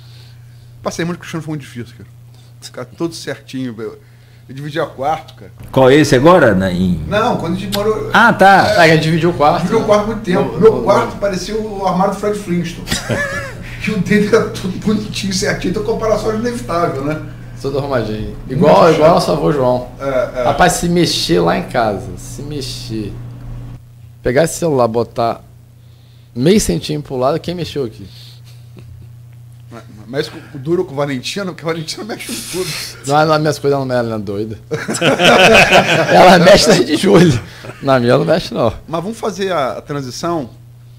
Passei muito com o Cristiano, foi muito difícil, cara. Ficar todo certinho. Eu, eu dividia quarto, cara. Qual é esse agora? Né? Em... Não, quando a gente morou... Ah, tá. É, a gente dividiu o quarto. Dividiu o quarto há muito tempo. No, Meu no, quarto no... parecia o armário do Fred Flintstone. E o dele era tudo bonitinho, certinho. Então, comparação é inevitável, né? Tudo arrumadinho. Igual, Muito igual nosso avô João. É, é. Rapaz, se mexer lá em casa, se mexer, pegar esse celular, botar meio centímetro pro lado, quem mexeu aqui? Mas o duro com o Valentino, porque o Valentino mexe em tudo. Não, nas minhas coisas ela não, ela não é doida. Ela mexe desde de julho. Na minha ela não mexe, não. Mas vamos fazer a, a transição.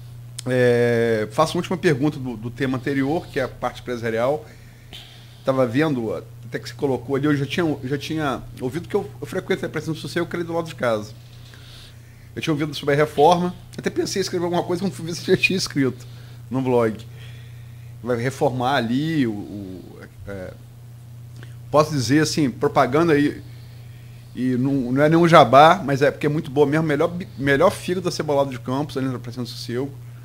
É, faço uma última pergunta do, do tema anterior, que é a parte empresarial. Estava vendo, até que você colocou ali, eu já tinha, eu já tinha ouvido que eu, eu frequento a presença social, eu creio do lado de casa. Eu tinha ouvido sobre a reforma, até pensei em escrever alguma coisa, quando fui ver se já tinha escrito no blog. Vai reformar ali, o, o é, posso dizer assim, propaganda aí, e não, não é nenhum jabá, mas é porque é muito boa mesmo, melhor, melhor fígado da Cebolado de Campos, ali na Presença Social.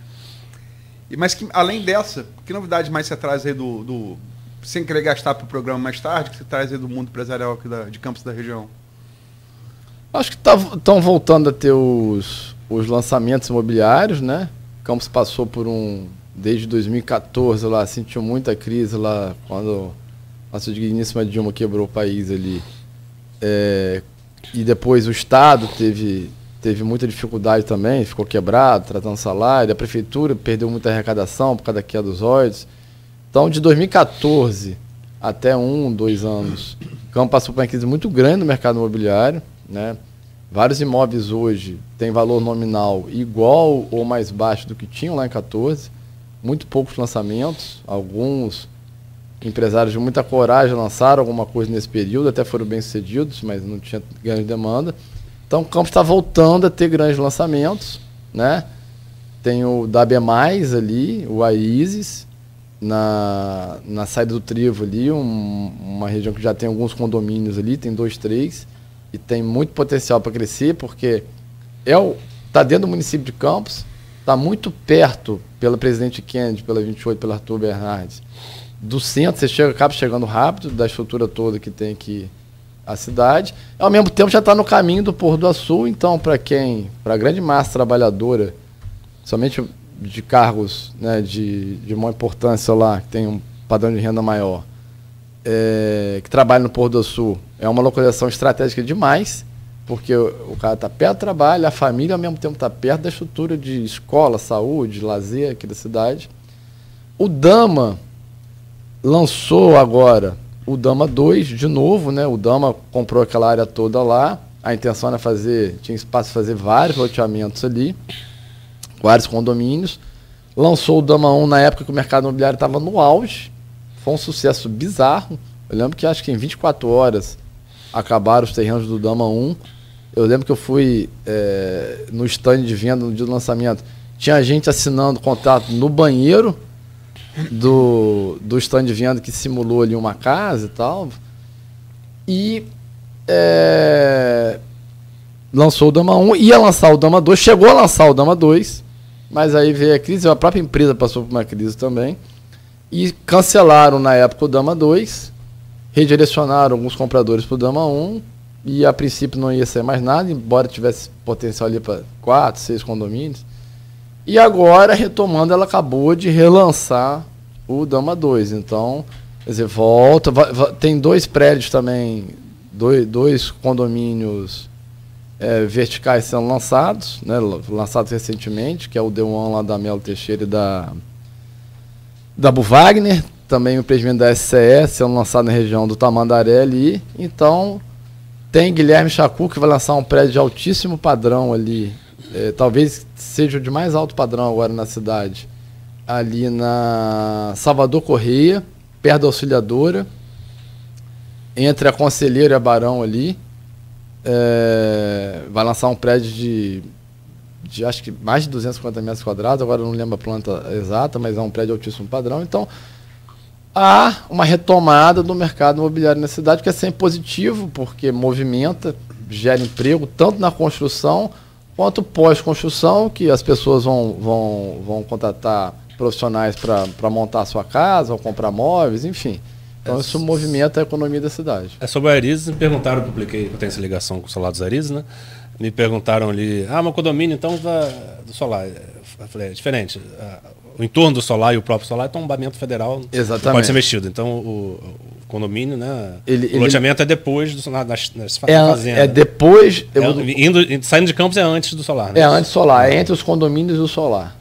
E, mas que, além dessa, que novidade mais você traz aí do, do sem querer gastar para o programa mais tarde, que você traz aí do mundo empresarial aqui da, de Campos da região? Acho que estão voltando a ter os, os lançamentos imobiliários, né? Campos passou por um... Desde dois mil e quatorze lá, sentiu muita crise lá, quando a sua digníssima Dilma quebrou o país ali. É, e depois o Estado teve, teve muita dificuldade também, ficou quebrado, tratando salário. A Prefeitura perdeu muita arrecadação por causa da queda dos royalties. Então, de dois mil e quatorze até um, dois anos, o Campos passou por uma crise muito grande no mercado imobiliário, né? Vários imóveis hoje têm valor nominal igual ou mais baixo do que tinham lá em quatorze. Muito poucos lançamentos, alguns empresários de muita coragem lançaram alguma coisa nesse período, até foram bem-sucedidos, mas não tinha grande demanda. Então o Campos está voltando a ter grandes lançamentos, né? Tem o da B mais ali, o Aísis, na, na saída do Trevo ali, um, uma região que já tem alguns condomínios ali, tem dois, três, e tem muito potencial para crescer, porque está dentro do município de Campos, está muito perto, pela Presidente Kennedy, pela vinte e oito, pela Arthur Bernardes, do centro, você chega, acaba chegando rápido, da estrutura toda que tem aqui a cidade. Ao mesmo tempo já está no caminho do Porto do Açu, então para quem, para a grande massa trabalhadora, somente de cargos, né, de, de maior importância lá, que tem um padrão de renda maior, é, que trabalha no Porto do Açu, é uma localização estratégica demais, porque o, o cara está perto do trabalho, a família ao mesmo tempo está perto da estrutura de escola, saúde, lazer aqui da cidade. O Dama lançou agora o Dama dois de novo, né? O Dama comprou aquela área toda lá. A intenção era fazer, tinha espaço para fazer vários loteamentos ali, vários condomínios. Lançou o Dama um na época que o mercado imobiliário estava no auge. Foi um sucesso bizarro. Eu lembro que acho que em vinte e quatro horas acabaram os terrenos do Dama um. Eu lembro que eu fui é, no stand de venda no dia do lançamento. Tinha gente assinando contrato no banheiro do, do stand de venda que simulou ali uma casa e tal. E é, lançou o Dama um, ia lançar o Dama dois, chegou a lançar o Dama dois, mas aí veio a crise, a própria empresa passou por uma crise também, e cancelaram na época o Dama dois, redirecionaram alguns compradores para o Dama um, e a princípio não ia ser mais nada, embora tivesse potencial ali para quatro, seis condomínios. E agora, retomando, ela acabou de relançar o Dama dois. Então, quer dizer, volta. Vai, vai, tem dois prédios também, dois, dois condomínios é, verticais sendo lançados, né, lançados recentemente, que é o D um lá da Melo Teixeira e da, da Buvagner. Também o empreendimento da S C E sendo lançado na região do Tamandaré ali. Então, tem Guilherme Chacu, que vai lançar um prédio de altíssimo padrão ali. É, talvez seja o de mais alto padrão agora na cidade, ali na Salvador Correia, perto da Auxiliadora, entre a Conselheiro e a Barão ali. É, vai lançar um prédio de, de acho que mais de duzentos e cinquenta metros quadrados, agora eu não lembro a planta exata, mas é um prédio de altíssimo padrão. Então, há uma retomada do mercado imobiliário na cidade, que é sempre positivo, porque movimenta, gera emprego, tanto na construção quanto pós-construção, que as pessoas vão, vão, vão contratar profissionais para montar a sua casa, ou comprar móveis, enfim. Então, é, isso movimenta a economia da cidade. É sobre a Arizes, me perguntaram, eu publiquei, eu tenho essa ligação com o Solar dos Arizes, né? Me perguntaram ali, ah, meu condomínio, então, da, do Solar. Eu falei, é diferente. O entorno do Solar e o próprio Solar é tombamento federal. Exatamente. Pode ser mexido. Então, o, o condomínio, né? Ele, o ele, loteamento é depois do nas, nas é, fazendas. É depois. É, vou... indo, saindo de Campos é antes do Solar, né? É antes do Solar, é entre os condomínios e o Solar.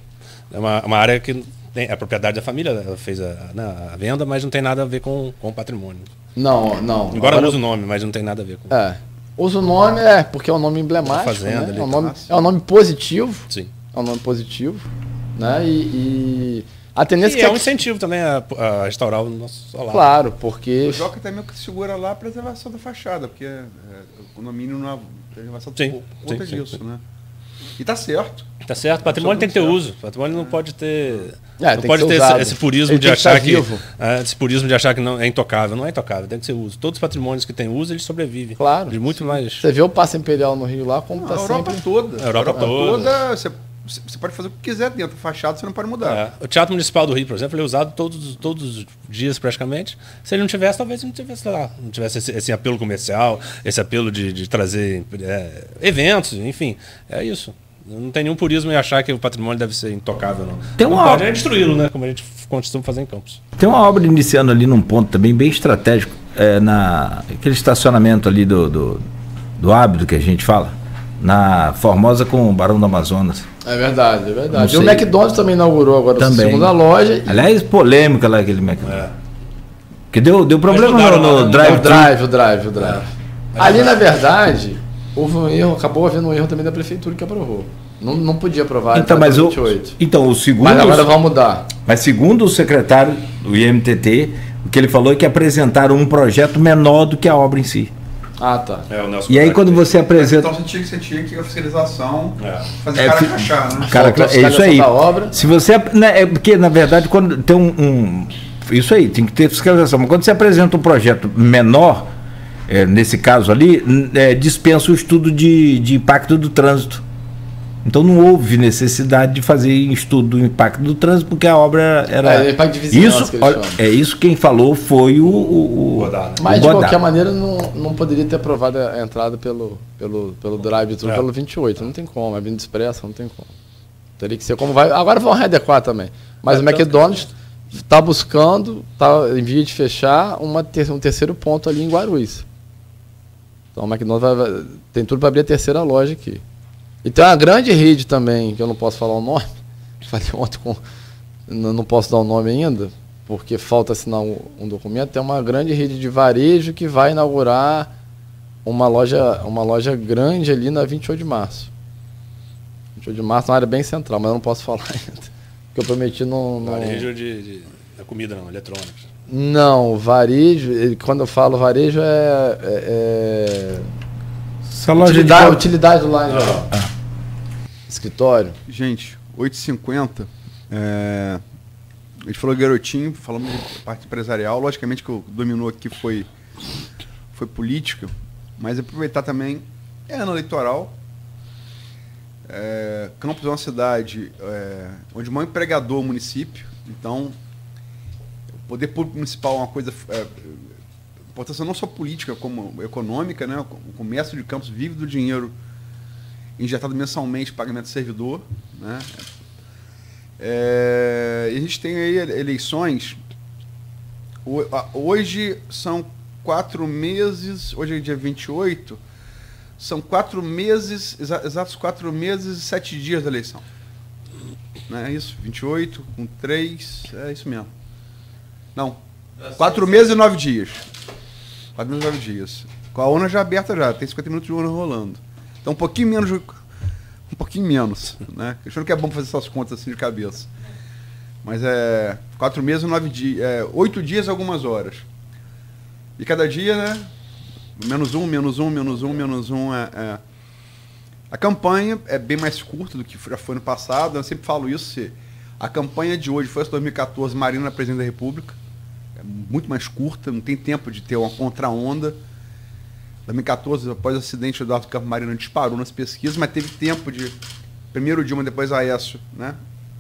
É uma, uma área que tem a propriedade da família, ela fez a, a, a venda, mas não tem nada a ver com, com o patrimônio. Não, não. Embora Agora, use o nome, mas não tem nada a ver com. É. Usa o nome, é, porque é um nome emblemático. Fazenda, né? ali, é, um nome, é um nome positivo. Sim. É um nome positivo. Né? E, e a tendência e que é um incentivo também a, a restaurar o nosso Solar. Claro, porque. O Joca também que segura lá a preservação da fachada, porque é, o condomínio não é preservação sim, por conta sim, disso, sim. né? E tá certo. Tá certo, patrimônio tem que ter certo. uso. Patrimônio não pode ter. É, não pode ter esse, esse purismo Ele de tem que achar estar que. vivo. É, esse purismo de achar que não é intocável. Não é intocável, tem que ser uso. Todos os patrimônios que têm uso, eles sobrevivem. Claro. De muito mais. Você vê o Paço Imperial no Rio lá, como Não, tá a Europa sempre. toda. A Europa toda. Você, você pode fazer o que quiser dentro da fachada, você não pode mudar. É. O Teatro Municipal do Rio, por exemplo, ele é usado todos, todos os dias praticamente. Se ele não tivesse, talvez não tivesse lá. Não tivesse esse, esse apelo comercial, esse apelo de, de trazer é, eventos, enfim. É isso. Não tem nenhum purismo em achar que o patrimônio deve ser intocável, não. Tem uma não pode obra... é destruí-lo, né? Como a gente costuma fazer em Campos. Tem uma obra iniciando ali num ponto também bem estratégico, é, na aquele estacionamento ali do, do, do Ábido que a gente fala, na Formosa com o Barão do Amazonas. É verdade, é verdade. Não E o sei. McDonald's também inaugurou agora Também. a segunda loja. Aliás, polêmica lá aquele McDonald's. É. Que deu, deu problema mudaram no, lá, no né? drive, O drive, o drive, o drive. É. Ali, na verdade, houve um erro, acabou havendo um erro também da prefeitura que aprovou. Não, não podia aprovar a Então, entrada mas do o, vinte e oito. então, o segundo. Mas agora vão mudar. Mas segundo o secretário do I M T T, o que ele falou é que apresentaram um projeto menor do que a obra em si. Ah, tá. É, o Nelson E aí Contacto quando fez. você apresenta. Então você tinha, você tinha que a fiscalização É. fazer É, cara fi- crachá, né? Cara, Faltou a é isso aí. fiscalização da obra. Se você. Né, é porque, na verdade, quando tem um, um- Isso aí, tem que ter fiscalização. Mas quando você apresenta um projeto menor, é, nesse caso ali, n- é, dispensa o estudo de, de impacto do trânsito. Então não houve necessidade de fazer estudo do impacto do trânsito, porque a obra era. É, impacto de vizinhança isso, que eles olha, chamam. é isso quem falou foi o. o, o Godard, né? Mas o de Godard. qualquer maneira não, não poderia ter aprovado a entrada pelo, pelo, pelo drive-thru, É. pelo vinte e oito. Não tem como, é vindo expressa, não tem como. Teria que ser como vai. Agora vão readequar também. Mas É, o McDonald's está buscando, está em via de fechar uma ter, um terceiro ponto ali em Guarulhos. Então o McDonald's vai, vai- tem tudo para abrir a terceira loja aqui. E tem uma grande rede também, que eu não posso falar o nome. Falei ontem com. Não, não posso dar o nome ainda, porque falta assinar um, um documento, tem uma grande rede de varejo que vai inaugurar uma loja, uma loja grande ali na vinte e oito de março. vinte e oito de março é uma área bem central, mas eu não posso falar ainda. Porque eu prometi não... não... Varejo de, de, de comida não, eletrônicos. Não, varejo, ele, quando eu falo varejo é... é, é... Essa loja utilidade, de... utilidade lá em geral. Ah. Escritório. Gente, oito e cinquenta, é... a gente falou garotinho, falamos de parte empresarial, logicamente que o que dominou aqui foi, foi política, mas aproveitar também, é ano eleitoral, é, Campos é uma cidade é, onde o maior empregador é o município, então o poder público municipal é uma coisa, é, importância não só política como econômica, né? O comércio de Campos vive do dinheiro injetado mensalmente, pagamento de servidor, né? É, e a gente tem aí eleições, hoje são quatro meses, hoje é dia vinte e oito, são quatro meses, exa, exatos quatro meses e sete dias da eleição. Não é isso? vinte e oito com três, é isso mesmo. Não, quatro meses e nove dias. Quatro meses e nove dias. Com a urna já aberta já, tem cinquenta minutos de urna rolando. Então um pouquinho menos, um pouquinho menos, né? Eu acho que é bom fazer essas contas assim de cabeça. Mas é quatro meses e nove dias, é, oito dias e algumas horas. E cada dia, né? Menos um, menos um, menos um, menos um. É, é. A campanha é bem mais curta do que já foi no passado. Eu sempre falo isso. Se a campanha de hoje fosse dois mil e quatorze, Marina presidente da República. É muito mais curta, não tem tempo de ter uma contra-onda. dois mil e quatorze, após o acidente, o Eduardo Campos Marina disparou nas pesquisas, mas teve tempo de... Primeiro Dilma, depois Aécio, né?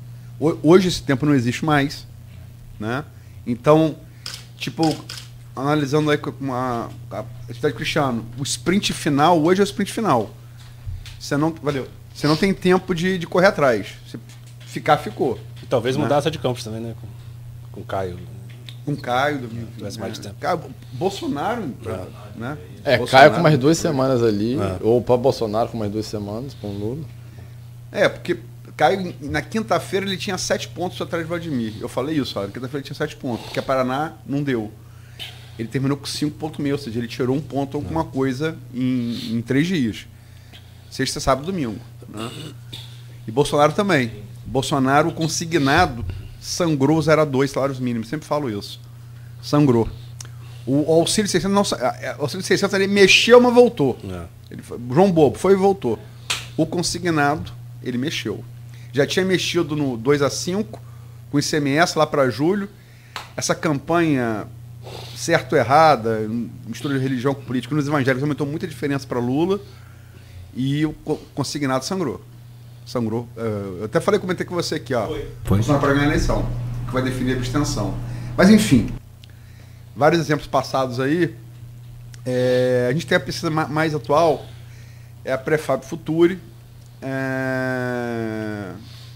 Hoje esse tempo não existe mais, né? Então, tipo, analisando aí com a, a atividade Cristiano, o sprint final, hoje é o sprint final. Você não, valeu, você não tem tempo de, de correr atrás. Você ficar, ficou. E talvez né? mudança de Campos também, né? Com, com o Caio. Com o Caio. Do, tivesse mais de tempo. Caio, Bolsonaro, pra, né? É, Bolsonaro, Caio com mais duas semanas ali, é. ou para Bolsonaro com mais duas semanas, com o Lula. É, porque Caio, na quinta-feira, ele tinha sete pontos atrás de Vladimir. Eu falei isso, ó, na quinta-feira ele tinha sete pontos, porque a Paraná não deu. Ele terminou com cinco pontos meio, ou seja, ele tirou um ponto alguma coisa em, em três dias. Sexta, sábado e domingo. Né? E Bolsonaro também. Bolsonaro, consignado, sangrou zero a dois salários mínimos. Sempre falo isso. Sangrou. O auxílio seiscentos, não, o auxílio seiscentos ele mexeu, mas voltou. É. Ele foi, João Bobo foi e voltou. O consignado, ele mexeu. Já tinha mexido no dois a cinco, com o I C M S lá para julho. Essa campanha, certo ou errada, mistura de religião com política, nos evangélicos aumentou muita diferença para Lula. E o consignado sangrou. Sangrou. Eu até falei, comentei com você aqui, ó. Foi. Foi para a eleição, que vai definir a abstenção. Mas, enfim, vários exemplos passados aí. É, a gente tem a pesquisa mais atual, é a Prefab Futuri, é,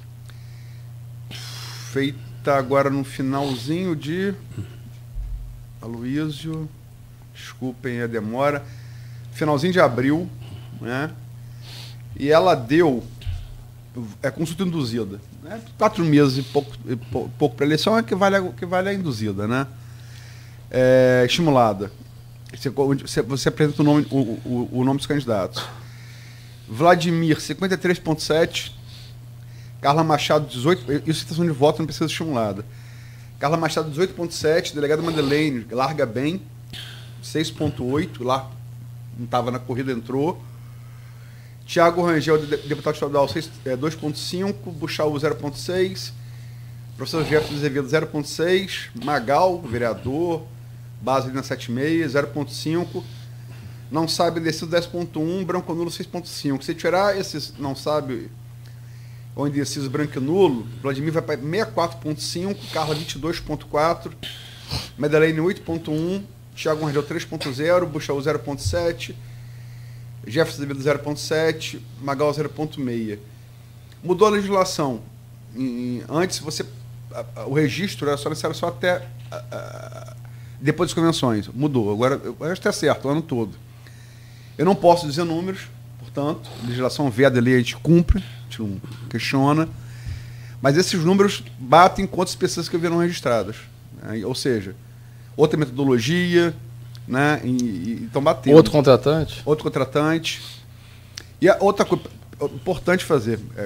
feita agora no finalzinho de... Aloysio, desculpem a demora, finalzinho de abril, né? E ela deu, é consulta induzida, né? Quatro meses e pouco, e pouco para a eleição é que vale a, que vale a induzida, né? É, estimulada. Você, você apresenta o nome, o, o, o nome dos candidatos. Vladimir, cinquenta e três vírgula sete. Carla Machado, dezoito. Isso é citação de voto, não precisa estimulada. Carla Machado, dezoito vírgula sete. Delegada Madeleine, larga bem, seis vírgula oito. Lá não estava na corrida, entrou. Tiago Rangel, deputado estadual, dois vírgula cinco. Buchaú, zero vírgula seis. Professor Jefferson Azevedo, zero vírgula seis. Magal, vereador. Base na sete vírgula seis, zero vírgula cinco. Não sabe, indeciso, dez vírgula um. Branco nulo, seis vírgula cinco. Se tirar esses não sabe ou indeciso, branco e nulo, Vladimir vai para sessenta e quatro vírgula cinco. Carla, vinte e dois vírgula quatro. Madeleine, oito vírgula um. Tiago Rangel, três vírgula zero. Buchaú, zero vírgula sete. Jefferson Azevedo, zero vírgula sete. Magal, zero vírgula seis. Mudou a legislação. Em, antes, você, a, a, o registro era só necessário só até a, a, depois das convenções. Mudou. Agora, eu acho que está certo, o ano todo. Eu não posso dizer números, portanto, a legislação veda ali, a gente cumpre, a gente não questiona. Mas esses números batem com outras pessoas que viram registradas. Né? Ou seja, outra metodologia, né? E estão batendo. Outro contratante? Outro contratante. E a outra coisa importante fazer, é,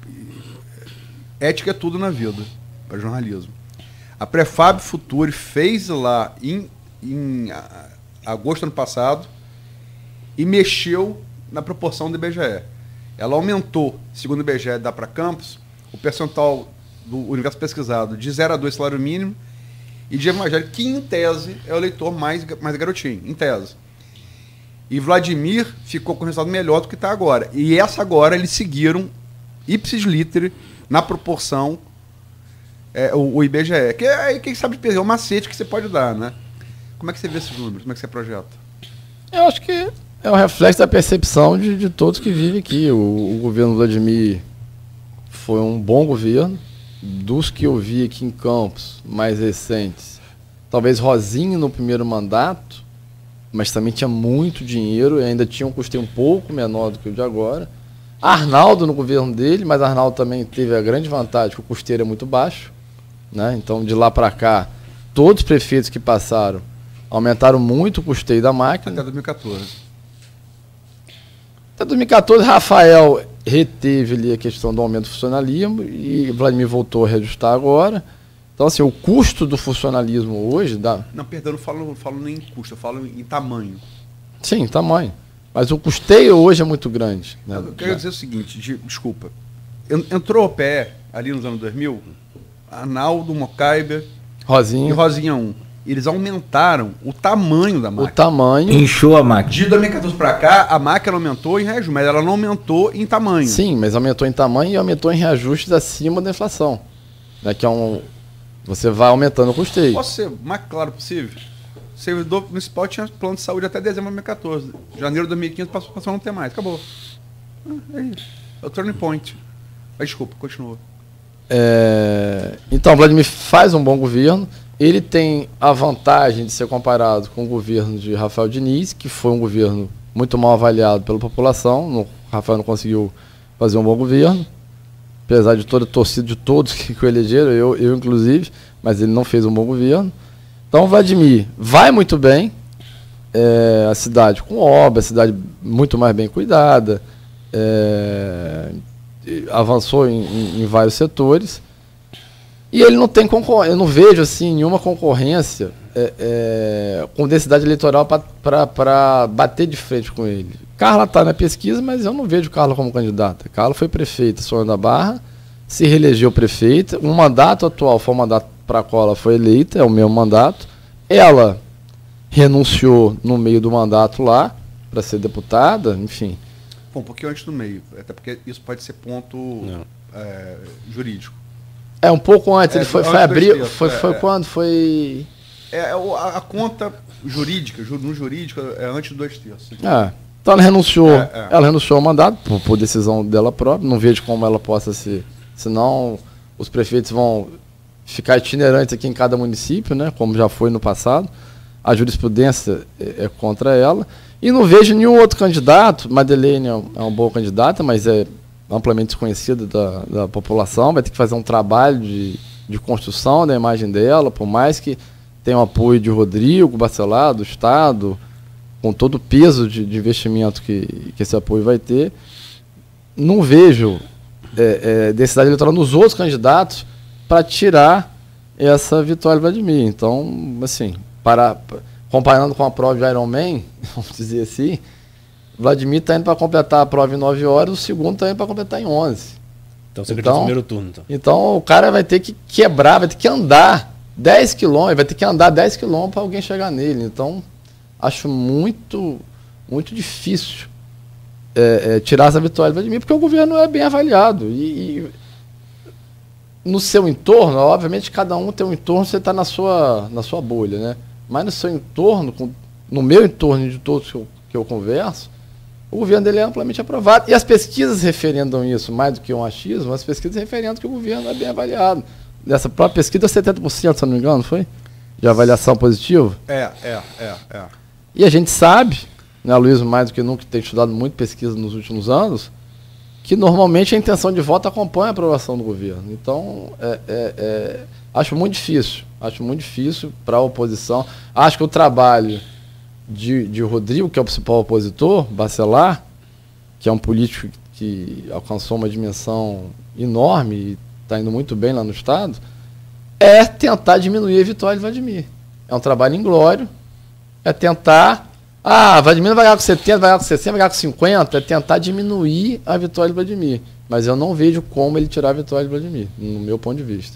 é, ética é tudo na vida, para jornalismo. A Prefab Futuri fez lá em, em a, agosto do ano passado e mexeu na proporção do I B G E. Ela aumentou, segundo o I B G E dá para campus, o percentual do universo pesquisado de zero a dois salário mínimo e de evangélico, que em tese é o eleitor mais, mais garotinho, em tese. E Vladimir ficou com um resultado melhor do que está agora. E essa agora eles seguiram ipsis literi na proporção é, o, o I B G E. Que é, quem sabe, é o macete que você pode dar, né? Como é que você vê esses números? Como é que você projeta? Eu acho que é um reflexo da percepção de, de todos que vivem aqui. O, o governo Vladimir foi um bom governo. Dos que eu vi aqui em Campos, mais recentes, talvez Rosinha no primeiro mandato, mas também tinha muito dinheiro e ainda tinha um custeio um pouco menor do que o de agora. Arnaldo no governo dele, mas Arnaldo também teve a grande vantagem que o custeio é muito baixo, né? Então, de lá para cá, todos os prefeitos que passaram aumentaram muito o custeio da máquina. Até dois mil e quatorze. Até dois mil e quatorze, Rafael reteve ali a questão do aumento do funcionalismo e Vladimir voltou a reajustar agora. Então, assim, o custo do funcionalismo hoje dá... Não, perdão, não falo, falo nem em custo, eu falo em tamanho. Sim, tamanho. Mas o custeio hoje é muito grande. Né? Eu quero dizer o seguinte, de, desculpa. Entrou o P E ali nos anos dois mil, Arnaldo, Mocaiber Rosinha. e Rosinha um. Eles aumentaram o tamanho da máquina. O tamanho. Inchou a máquina. De dois mil e quatorze para cá, a máquina aumentou em reajuste, mas ela não aumentou em tamanho. Sim, mas aumentou em tamanho e aumentou em reajustes acima da inflação. Né? Que é um... Você vai aumentando o custeio. Posso ser o mais claro possível? O servidor municipal tinha plano de saúde até dezembro de dois mil e quatorze. Janeiro de dois mil e quinze passou, passou a não ter mais. Acabou. É isso. É o turning point. Mas, desculpa, continua. É... Então, Vladimir faz um bom governo. Ele tem a vantagem de ser comparado com o governo de Rafael Diniz, que foi um governo muito mal avaliado pela população. O Rafael não conseguiu fazer um bom governo, apesar de toda a torcida de todos que o elegeram, eu, eu inclusive, mas ele não fez um bom governo. Então, o Vladimir vai muito bem, é, a cidade com obra, a cidade muito mais bem cuidada, é, avançou em, em, em vários setores. E ele não tem concorrência, eu não vejo assim nenhuma concorrência é, é, com densidade eleitoral para bater de frente com ele. Carla está na pesquisa, mas eu não vejo Carla como candidata. Carla foi prefeita, Sônia da Barra, se reelegeu prefeita. O mandato atual foi o mandato para a qual ela foi eleita, é o mesmo mandato. Ela renunciou no meio do mandato lá para ser deputada, enfim. Bom, um pouquinho antes do meio, até porque isso pode ser ponto é, jurídico. É, um pouco antes, é, ele foi, antes foi abril, terços, foi, é, foi é. quando? Foi... É, a, a conta jurídica, no jurídico, é antes de dois terços. É. Então ela renunciou, é, é. ela renunciou ao mandato por, por decisão dela própria, não vejo como ela possa se... Senão os prefeitos vão ficar itinerantes aqui em cada município, né, como já foi no passado. A jurisprudência é, é contra ela. E não vejo nenhum outro candidato, Madeleine é, um, é uma boa candidata, mas é amplamente desconhecida da, da população, vai ter que fazer um trabalho de, de construção da imagem dela, por mais que tenha o apoio de Rodrigo Bacelar, do Estado, com todo o peso de, de investimento que, que esse apoio vai ter. Não vejo é, é, densidade eleitoral nos outros candidatos para tirar essa vitória do Vladimir. Então, assim, para, comparando com a prova de Ironman, vamos dizer assim, Vladimir está indo para completar a prova em nove horas, o segundo está indo para completar em onze. Então você acredita no primeiro turno. Então. então o cara vai ter que quebrar, vai ter que andar dez quilômetros, vai ter que andar dez quilômetros para alguém chegar nele. Então, acho muito, muito difícil é, é, tirar essa vitória do Vladimir, porque o governo é bem avaliado. E, e no seu entorno, obviamente cada um tem um entorno, você está na sua, na sua bolha, né? Mas no seu entorno, com, no meu entorno de todos que eu, que eu converso, o governo dele é amplamente aprovado. E as pesquisas referendam isso, mais do que um achismo, as pesquisas referendam que o governo é bem avaliado. Nessa própria pesquisa, setenta por cento, se não me engano, foi? De avaliação positiva. É, é, é, é. E a gente sabe, né, Luiz, mais do que nunca, tem estudado muito pesquisa nos últimos anos, que normalmente a intenção de voto acompanha a aprovação do governo. Então, é, é, é, acho muito difícil Acho muito difícil para a oposição. Acho que o trabalho de, de Rodrigo, que é o principal opositor, Bacelar, que é um político que alcançou uma dimensão enorme e está indo muito bem lá no Estado, é tentar diminuir a vitória de Vladimir. É um trabalho inglório, é tentar... Ah, Vladimir vai ganhar com setenta, vai ganhar com sessenta, vai ganhar com cinquenta, é tentar diminuir a vitória de Vladimir. Mas eu não vejo como ele tirar a vitória de Vladimir, no meu ponto de vista.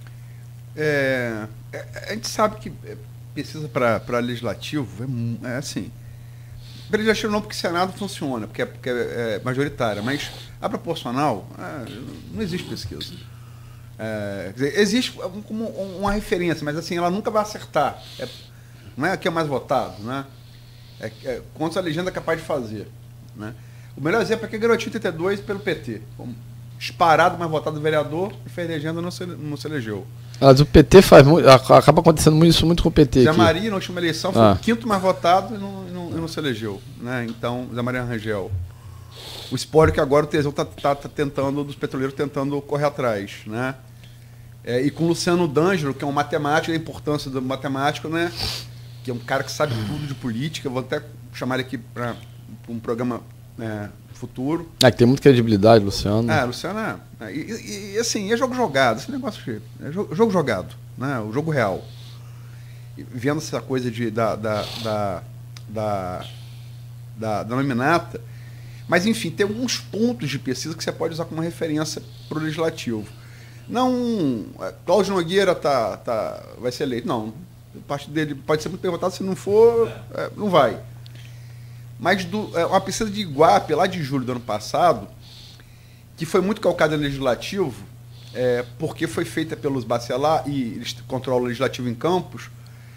É, a gente sabe que pesquisa para legislativo é, é assim. Para legislativo não, porque Senado funciona, porque é, porque é majoritária, mas a proporcional, é, não existe pesquisa. É, quer dizer, existe como uma referência, mas assim, ela nunca vai acertar. É, não é quem é mais votado, né? É, é quanto a legenda é capaz de fazer. Né? O melhor exemplo é que é Garotinho oitenta e dois pelo P T. Como disparado mais votado vereador e fez legenda, não se, não se elegeu. Mas o P T faz muito, acaba acontecendo isso muito com o P T. Zé aqui. Maria, na última eleição, foi ah. o quinto mais votado e não, não, não se elegeu. Né? Então, Zé Maria Rangel. O espólio que agora o Tesão está tá, tá tentando, dos petroleiros tentando correr atrás. Né? É, e com o Luciano D'Angelo, que é um matemático, a importância do matemático, né? Que é um cara que sabe tudo de política. Vou até chamar ele aqui para um programa é, futuro. É, que tem muita credibilidade, Luciano. É, Luciano é. é e, e, e assim, é jogo jogado, esse negócio de, é jogo, jogo jogado, né? O jogo real. E, vendo essa coisa de, da, da, da, da, da, da nominata. Mas, enfim, tem alguns pontos de pesquisa que você pode usar como referência para o legislativo. Não. Cláudio Nogueira tá, tá, vai ser eleito. Não. A parte dele pode ser muito bem votado, se não for, é, não vai. Mas do, é, uma pesquisa de Iguape, lá de julho do ano passado, que foi muito calcada no legislativo, é, porque foi feita pelos Bacelar e eles controlam o legislativo em Campos,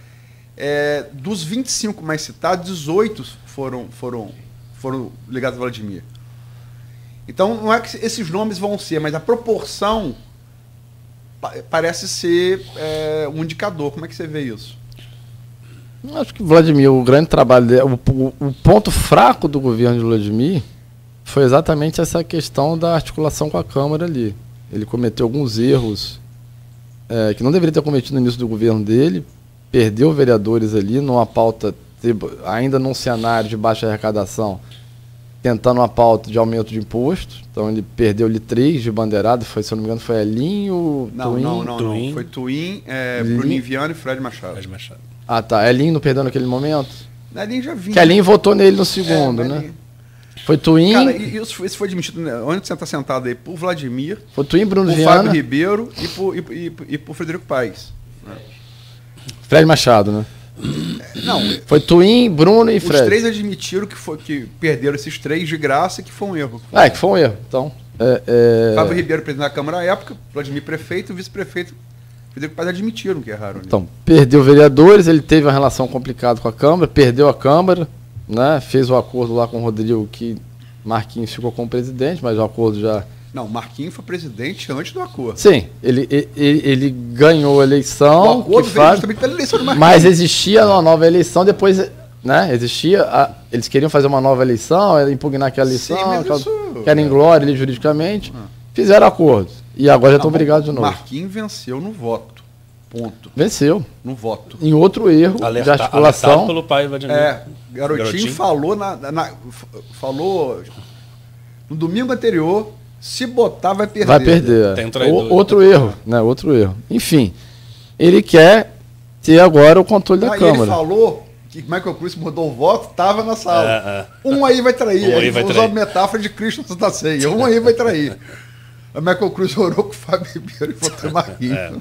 é, dos vinte e cinco mais citados, dezoito foram, foram, foram ligados a Vladimir. Então, não é que esses nomes vão ser, mas a proporção parece ser é, um indicador. Como é que você vê isso? Acho que Vladimir, o grande trabalho dele, o, o, o ponto fraco do governo de Vladimir foi exatamente essa questão da articulação com a Câmara ali. Ele cometeu alguns erros é, que não deveria ter cometido no início do governo dele, perdeu vereadores ali numa pauta, ainda num cenário de baixa arrecadação, tentando uma pauta de aumento de imposto. Então ele perdeu ali três de bandeirada, foi, se eu não me engano, foi Elinho, não, Twin... Não, não, Twin. não. Foi Twin, é, Bruninho Viana e Fred Machado. Fred Machado. Ah, tá. Elinho não perdeu naquele momento? Elinho já vinha. Que Elinho votou nele no segundo, é, né? Elinho. Foi Twin... Cara, isso, isso foi admitido, né? Onde você está sentado aí? Por Vladimir, Foi Twin, Bruno por Viana... Fábio Ribeiro e por, e, e, e por Frederico Paes. Fred Machado, né? Não, Foi Twin, Bruno e os Fred. três admitiram que, foi, que perderam esses três de graça e que foi um erro. É, que foi um erro. Então, é, é... Fábio Ribeiro, presidente da Câmara à época, Vladimir prefeito e vice-prefeito Frederico Paes admitiram que erraram. Então, perdeu vereadores, ele teve uma relação complicada com a Câmara, perdeu a Câmara, né? Fez o acordo lá com o Rodrigo, que Marquinhos ficou como presidente, mas o acordo já... Não, Marquinhos foi presidente antes do acordo. Sim, ele, ele, ele ganhou a eleição, O acordo que veio faz... justamente pela eleição do Marquinhos. mas existia uma nova eleição, depois, né? Existia, a... eles queriam fazer uma nova eleição, impugnar aquela eleição, Sim, mas aquela... isso- que era inglória ali juridicamente, fizeram acordo. E agora já estão Tá bom, brigados de novo. Marquinhos venceu no voto. Ponto. Venceu. No voto. Em outro erro Alerta, de articulação. alertado pelo pai Vladimir. É, Garotinho, Garotinho. falou na, na- falou no domingo anterior, se botar vai perder. Vai perder. Tem um traidor. O- outro erro, né? Outro erro. Enfim, ele quer ter agora o controle da Ah, e ele Câmara. falou que Michael Cruz mudou o voto, estava na sala. É, é. Um aí vai trair. Um aí ele vai usou trair. a metáfora de Cristo da ceia. Um aí vai trair. A Michael Cruz orou com o Fábio Ribeiro e votou em Marquinhos. É.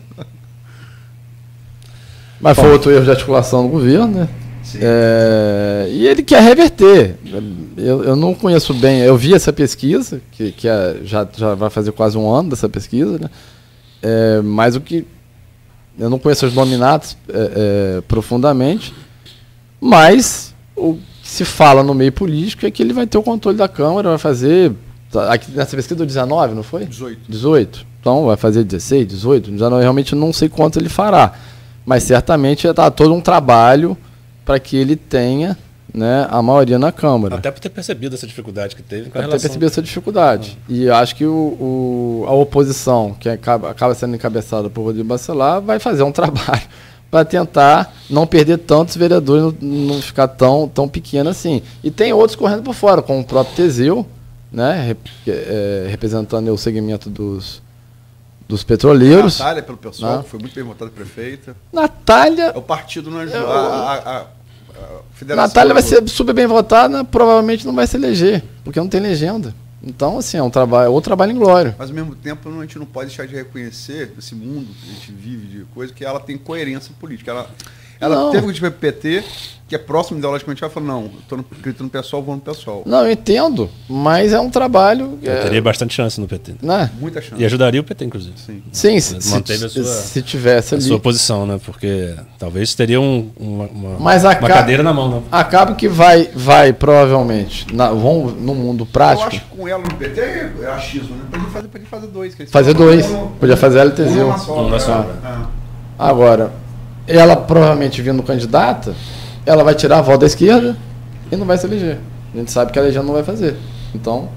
Mas foi outro erro de articulação do governo, né? Sim. É, e ele quer reverter. Eu, eu não conheço bem, eu vi essa pesquisa, que, que é, já, já vai fazer quase um ano dessa pesquisa, né? É, mas o que. Eu não conheço os nominados é, é, profundamente, mas o que se fala no meio político é que ele vai ter o controle da Câmara, vai fazer. Aqui nessa pesquisa do dezenove, não foi? dezoito. dezoito. Então vai fazer dezesseis, dezoito, dezenove, realmente não sei quanto ele fará. Mas certamente está todo um trabalho para que ele tenha né, a maioria na Câmara. Até por ter percebido essa dificuldade que teve com a Até relação... ter percebido essa dificuldade. Ah. E acho que o, o, a oposição, que acaba, acaba sendo encabeçada por Rodrigo Bacelar, vai fazer um trabalho para tentar não perder tantos vereadores, não, não ficar tão, tão pequeno assim. E tem outros correndo por fora, como o próprio Teseu, né, rep, é, representando o segmento dos, dos petroleiros. Natália, pelo pessoal, né? que foi muito bem votada prefeita. Natália... É o partido não Eu, a, a, a, a federação... Natália vai ser super bem votada, provavelmente não vai se eleger, porque não tem legenda. Então, assim, é um trabalho, outro trabalho em glória. Mas, ao mesmo tempo, a gente não pode deixar de reconhecer esse mundo que a gente vive de coisa, que ela tem coerência política. Ela, ela teve o tipo P T, que é próximo ideologicamente, ela falou, não, estou acreditando no pessoal, vou no pessoal. Não, eu entendo, mas é um trabalho... Eu é, teria bastante chance no P T. né? Muita chance. E ajudaria o P T, inclusive. Sim, Sim, se, manteve se, a sua, se tivesse a ali. sua posição, né? Porque talvez teria um, uma, uma, Mas uma acaba, cadeira na mão, né? acaba que vai, vai provavelmente, na, vão no mundo Eu prático, acho que com ela no P T é achismo, né? Podia fazer, podia fazer dois. que eles fazer falam, dois. um- Podia fazer ela e um Teseu. numa só, Um na né? só. É. Agora, ela provavelmente vindo candidata, ela vai tirar a voto da esquerda e não vai se eleger. A gente sabe que a legenda não vai fazer. Então,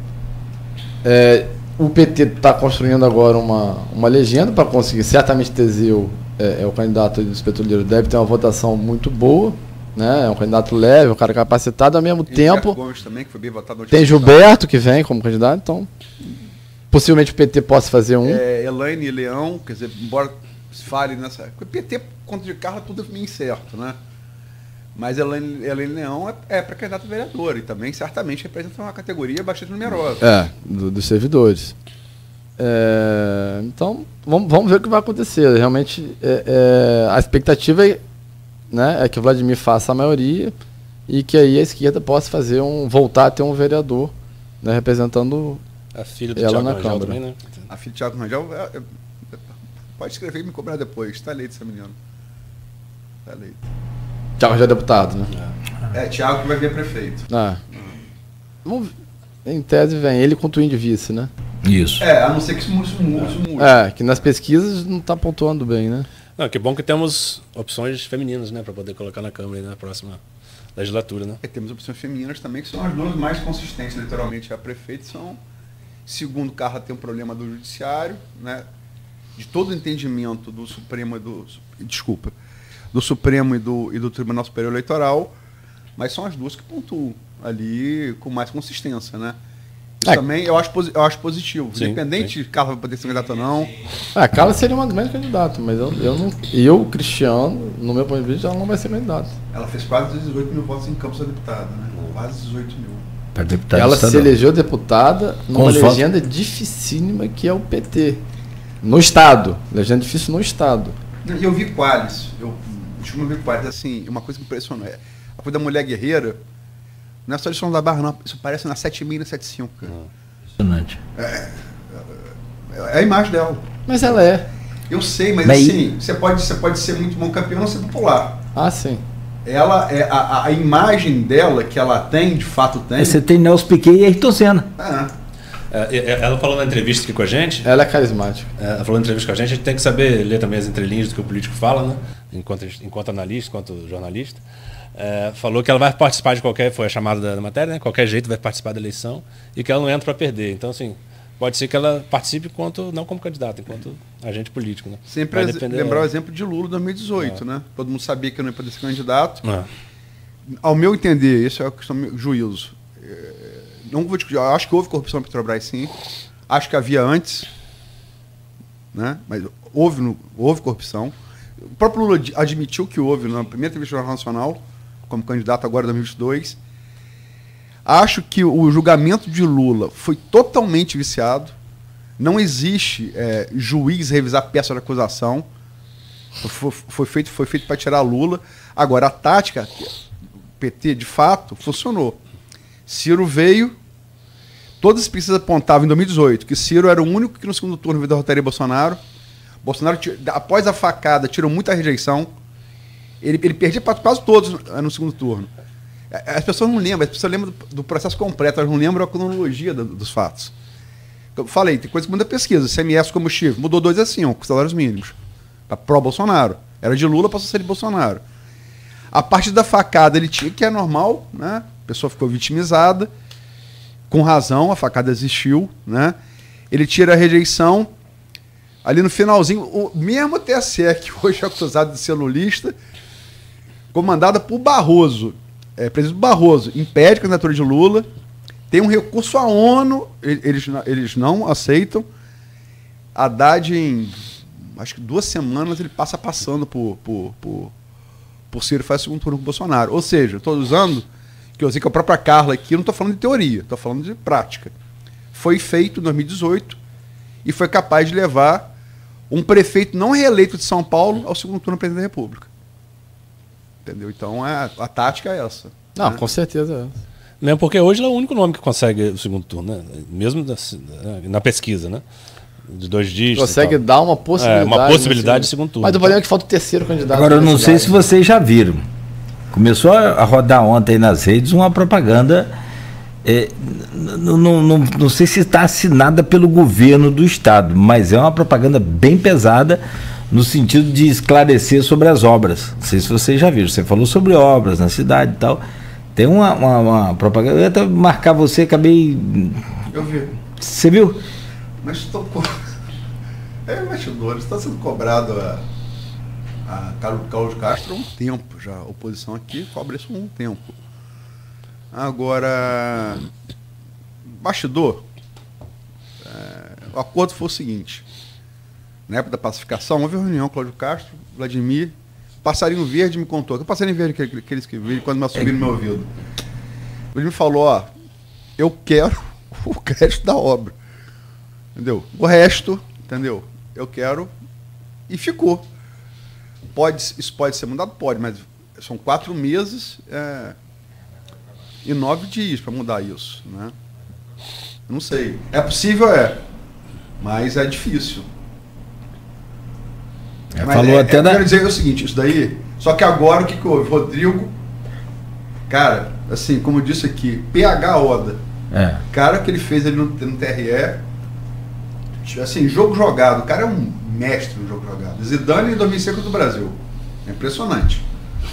é, o P T está construindo agora uma, uma legenda para conseguir. Certamente Teseu é, é o candidato dos petroleiros, deve ter uma votação muito boa, né? É um candidato leve, um cara capacitado, ao mesmo E tempo. Gilberto Gomes também, que foi bem votado na última Tem eleição. Gilberto que vem como candidato, então possivelmente o P T possa fazer um. É, Elaine e Leão, quer dizer, embora se fale nessa... O P T, conta de carro, tudo é meio incerto, né? Mas Elaine, Elaine Leão é, é para candidato a vereador e também certamente representa uma categoria bastante numerosa. É, do- dos servidores. É, então, vamos, vamos ver o que vai acontecer. Realmente, é, é, a expectativa é, né, é que o Vladimir faça a maioria e que aí a esquerda possa fazer um, voltar a ter um vereador, né, representando. A filha do Ela Thiago na Rangel Câmara. também, né? A filha de Thiago Rangel, é, é, pode escrever e me cobrar depois. Está eleito essa menina. Está eleito. Thiago já é deputado, né? É, Thiago que vai vir prefeito. Ah. Vamos, em tese vem ele com o Twin de vice, né? Isso. É, a não ser que isso mude, isso mude. Isso mude. É, que nas pesquisas não está pontuando bem, né? Não, que bom que temos opções femininas, né? Para poder colocar na Câmara aí na próxima legislatura, né? E temos opções femininas também, que são as duas mais consistentes, literalmente. A prefeita são, segundo Carla, tem um problema do judiciário, né? De todo o entendimento do Supremo e do... Desculpa. Do Supremo e do, e do Tribunal Superior Eleitoral, mas são as duas que pontuam ali com mais consistência, né? Isso É. também eu acho, posi- eu acho positivo. Sim, Independente sim. de Carla poder ser candidato ou não. Ah, a Carla seria uma grande candidata, mas eu, eu não. Eu, Cristiano, no meu ponto de vista, ela não vai ser candidata. Ela fez quase dezoito mil votos em Campos da deputada, né? Quase dezoito mil. Para deputado ela se estadual. elegeu deputada numa os votos- legenda dificílima que é o P T. No Estado. Legenda difícil no Estado. E eu vi Qualis, eu costumo ver Qualis, assim, uma coisa que me impressionou é a coisa da mulher guerreira, não é só de São da Barra, não, isso parece na sete mil e setenta e cinco, cara. Impressionante. É a imagem dela. Mas ela é. Eu sei, mas, Mas aí- assim, você pode, você pode ser muito bom campeão ou não ser popular. Ah, sim. Ela, é, a, a- a imagem dela que ela tem, de fato tem. Você tem Nelson Piquet e Ayrton Senna. Ah, É, é, ela falou na entrevista aqui com a gente, Ela é carismática. é, ela falou na entrevista com a gente, a gente tem que saber ler também as entrelinhas do que o político fala, né? Enquanto, enquanto analista, enquanto jornalista. É, falou que ela vai participar de qualquer, foi a chamada da matéria, né? Qualquer jeito vai participar da eleição e que ela não entra para perder. Então, assim, pode ser que ela participe enquanto, não como candidata, enquanto agente político, né? sempre Vai ex- depender lembrar o dela. exemplo de Lula em dois mil e dezoito, né? Todo mundo sabia que eu não ia poder ser candidato. Ah, Ao meu entender, isso é uma questão de juízo. É, não vou discutir, eu acho que houve corrupção na Petrobras, sim. Acho que havia antes, né? Mas houve, no- houve corrupção. O próprio Lula ad- admitiu que houve na primeira entrevista do Jornal Nacional, como candidato agora em dois mil e vinte e dois. Acho que o julgamento de Lula foi totalmente viciado. Não existe é, juiz revisar peça de acusação. Foi, foi feito, foi feito para tirar Lula. Agora, a tática, P T, de fato, funcionou. Ciro veio, todas as pesquisas apontavam em dois mil e dezoito que Ciro era o único que no segundo turno derrotaria Bolsonaro. Bolsonaro, ti- após a facada, tirou muita rejeição. Ele, ele perdia para quase todos no, no segundo turno. As pessoas não lembram, as pessoas lembram do, do processo completo, elas não lembram a cronologia do- dos fatos. Eu falei, tem coisa que muda a pesquisa. C M S combustível mudou dois a cinco, com salários mínimos. Para pró-Bolsonaro. Era de Lula, passou a ser de Bolsonaro. A parte da facada ele tinha, que é normal, né? A pessoa ficou vitimizada, com razão, a facada existiu, né? Ele tira a rejeição. Ali no finalzinho, o mesmo T S E, que hoje é acusado de ser lulista, comandada por Barroso, é, presidente Barroso, impede a candidatura de Lula, tem um recurso à ONU, eles, eles não aceitam. Haddad, em acho que duas semanas, ele passa passando por, por, por, por Ciro, faz o segundo turno com o Bolsonaro. Ou seja, estou usando, que eu sei que a própria Carla aqui, eu não estou falando de teoria, estou falando de prática. Foi feito em dois mil e dezoito e foi capaz de levar um prefeito não reeleito de São Paulo ao segundo turno presidente da República. Entendeu? Então a, a tática é essa. Não, né? Com certeza é. Mesmo porque hoje ele é o único nome que consegue o segundo turno, né? Mesmo da, na pesquisa, né? De dois dígitos. Consegue dar uma possibilidade. É, uma possibilidade de segundo turno. Mas o problema é que falta o terceiro candidato. Agora, eu não sei se vocês já viram. Começou a rodar ontem nas redes uma propaganda, é, não, não, não, não sei se está assinada pelo governo do estado, mas é uma propaganda bem pesada no sentido de esclarecer sobre as obras. Não sei se vocês já viram. Você falou sobre obras na cidade e tal. Tem uma, uma, uma propaganda. Eu ia até marcar você, acabei. Eu vi. Você viu? Mas estou co... É bastidores, está sendo cobrado a, a Carlos Castro há um tempo já. A oposição aqui cobra isso há um tempo. Agora, bastidor, é, o acordo foi o seguinte. Na época da pacificação, houve uma reunião, Cláudio Castro, Vladimir, Passarinho Verde me contou. Que Passarinho Verde que, que ele escreveu quando me assumiu no meu ouvido. Ele me falou, ó, eu quero o crédito da obra. Entendeu? O resto, entendeu? Eu quero e ficou. Pode, isso pode ser mudado? Pode, mas são quatro meses é, e nove dias para mudar isso, né? Eu não sei. É possível, é, mas é difícil. É, mas falou é, até eu da... quero dizer o seguinte, isso daí, só que agora o que, que houve? Rodrigo, cara, assim, como eu disse aqui, P H Oda, É. cara que ele fez ali no, no T R E, assim, jogo jogado, o cara é um mestre no jogo jogado. Zidane em dois mil e cinco do Brasil, é impressionante.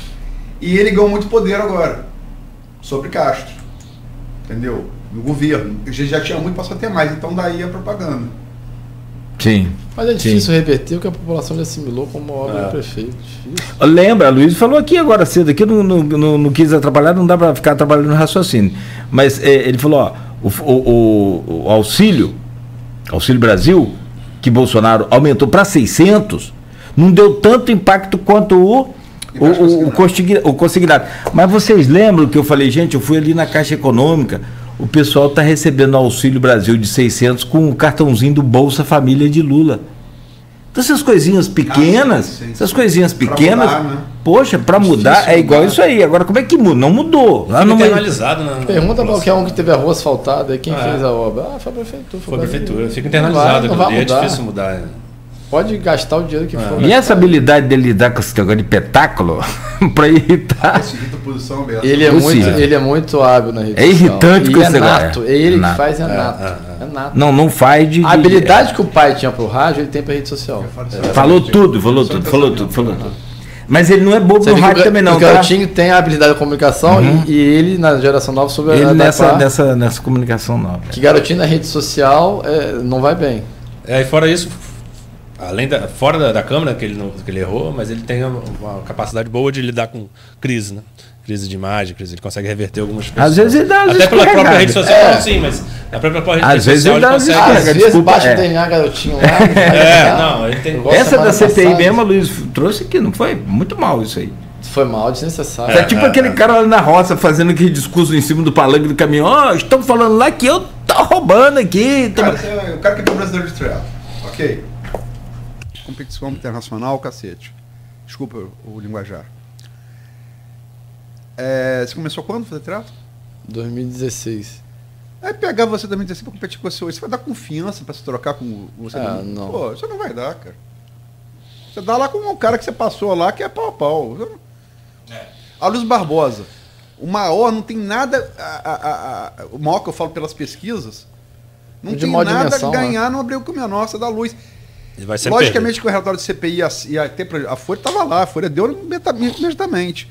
E ele ganhou muito poder agora, sobre Castro, entendeu? No governo, ele já tinha muito, passou a ter mais, então daí a propaganda. Sim. Mas é difícil Sim. reverter o que a população já assimilou como obra É. do prefeito. Difícil. Lembra, a Luiz falou aqui agora cedo, aqui não, não, não, não quis atrapalhar, não dá para ficar trabalhando no raciocínio. Mas é, ele falou, ó, o, o, o auxílio, Auxílio Brasil, que Bolsonaro aumentou para seiscentos, não deu tanto impacto quanto o, o, o, o, consigna, o consignado. Mas vocês lembram que eu falei, gente, eu fui ali na Caixa Econômica, o pessoal está recebendo Auxílio Brasil de seiscentos com o cartãozinho do Bolsa Família de Lula. Então essas coisinhas pequenas, ah, sim, sim. essas coisinhas pequenas, pra mudar, né? Poxa, para mudar é igual mudar. Isso aí. Agora como é que muda? Não mudou. Fica não internalizado. Na, na Pergunta para qualquer um que teve a rua asfaltada, quem ah, fez a obra? Ah, foi a prefeitura. Foi a prefeitura. Fica internalizado. Não vai, não vai é difícil mudar. Pode gastar o dinheiro que ah. for. E essa habilidade dele lidar com esse negócio de petáculo para irritar. Ele é, muito, ele é muito hábil na rede É irritante com esse é negócio. É ele é nato. que faz, é, é nato. É, é. é nato. Não, não faz de. A habilidade que o pai tinha pro rádio, ele tem pra rede social. É. Falou tudo, falou tudo, falou tudo, falou tudo. Mas ele não é bobo Você no rádio o, também, não. O Garotinho tá? tem a habilidade da comunicação uhum. e, e ele, na geração nova, sobre ele a nessa, nessa, nessa comunicação nova. Que Garotinho na rede social é, não vai bem. É, e fora isso, além da, fora da, da câmera, que ele, não, que ele errou, mas ele tem uma, uma capacidade boa de lidar com crise, né? Crise de imagem, crise, ele consegue reverter algumas pessoas. Às vezes ele dá até pela própria rede social, é. não, sim, mas a própria rede Às social vezes ele, dá ele consegue. Às vezes desculpa, baixa é. o D N A Garotinho lá. É, não, ele tem. Essa da C P I mesmo, a Luiz trouxe aqui, não foi? Muito mal isso aí. Foi mal, desnecessário. É, é tipo é, aquele é. cara lá na roça fazendo aquele discurso em cima do palanque do caminhão. Ó, oh, estão falando lá que eu tô roubando aqui. Tô... Cara, é, o cara que é brasileiro de triatlo, ok? Competição internacional, cacete. Desculpa o, o linguajar. É, você começou quando a fazer triatlo? dois mil e dezesseis. É pegar você dois mil e dezesseis pra competir com você hoje. Você vai dar confiança pra se trocar com você? Ah, não. Pô, isso não vai dar, cara. Você dá lá com um cara que você passou lá que é pau a pau. É. A Luz Barbosa. O maior não tem nada. A, a, a, o maior que eu falo pelas pesquisas. Não de tem nada dimensão, a ganhar né? no abrigo com a menor, você dá Luz. Vai Logicamente perder. Que o relatório do C P I ia, ia ter. A Folha estava lá, a Folha deu imediatamente.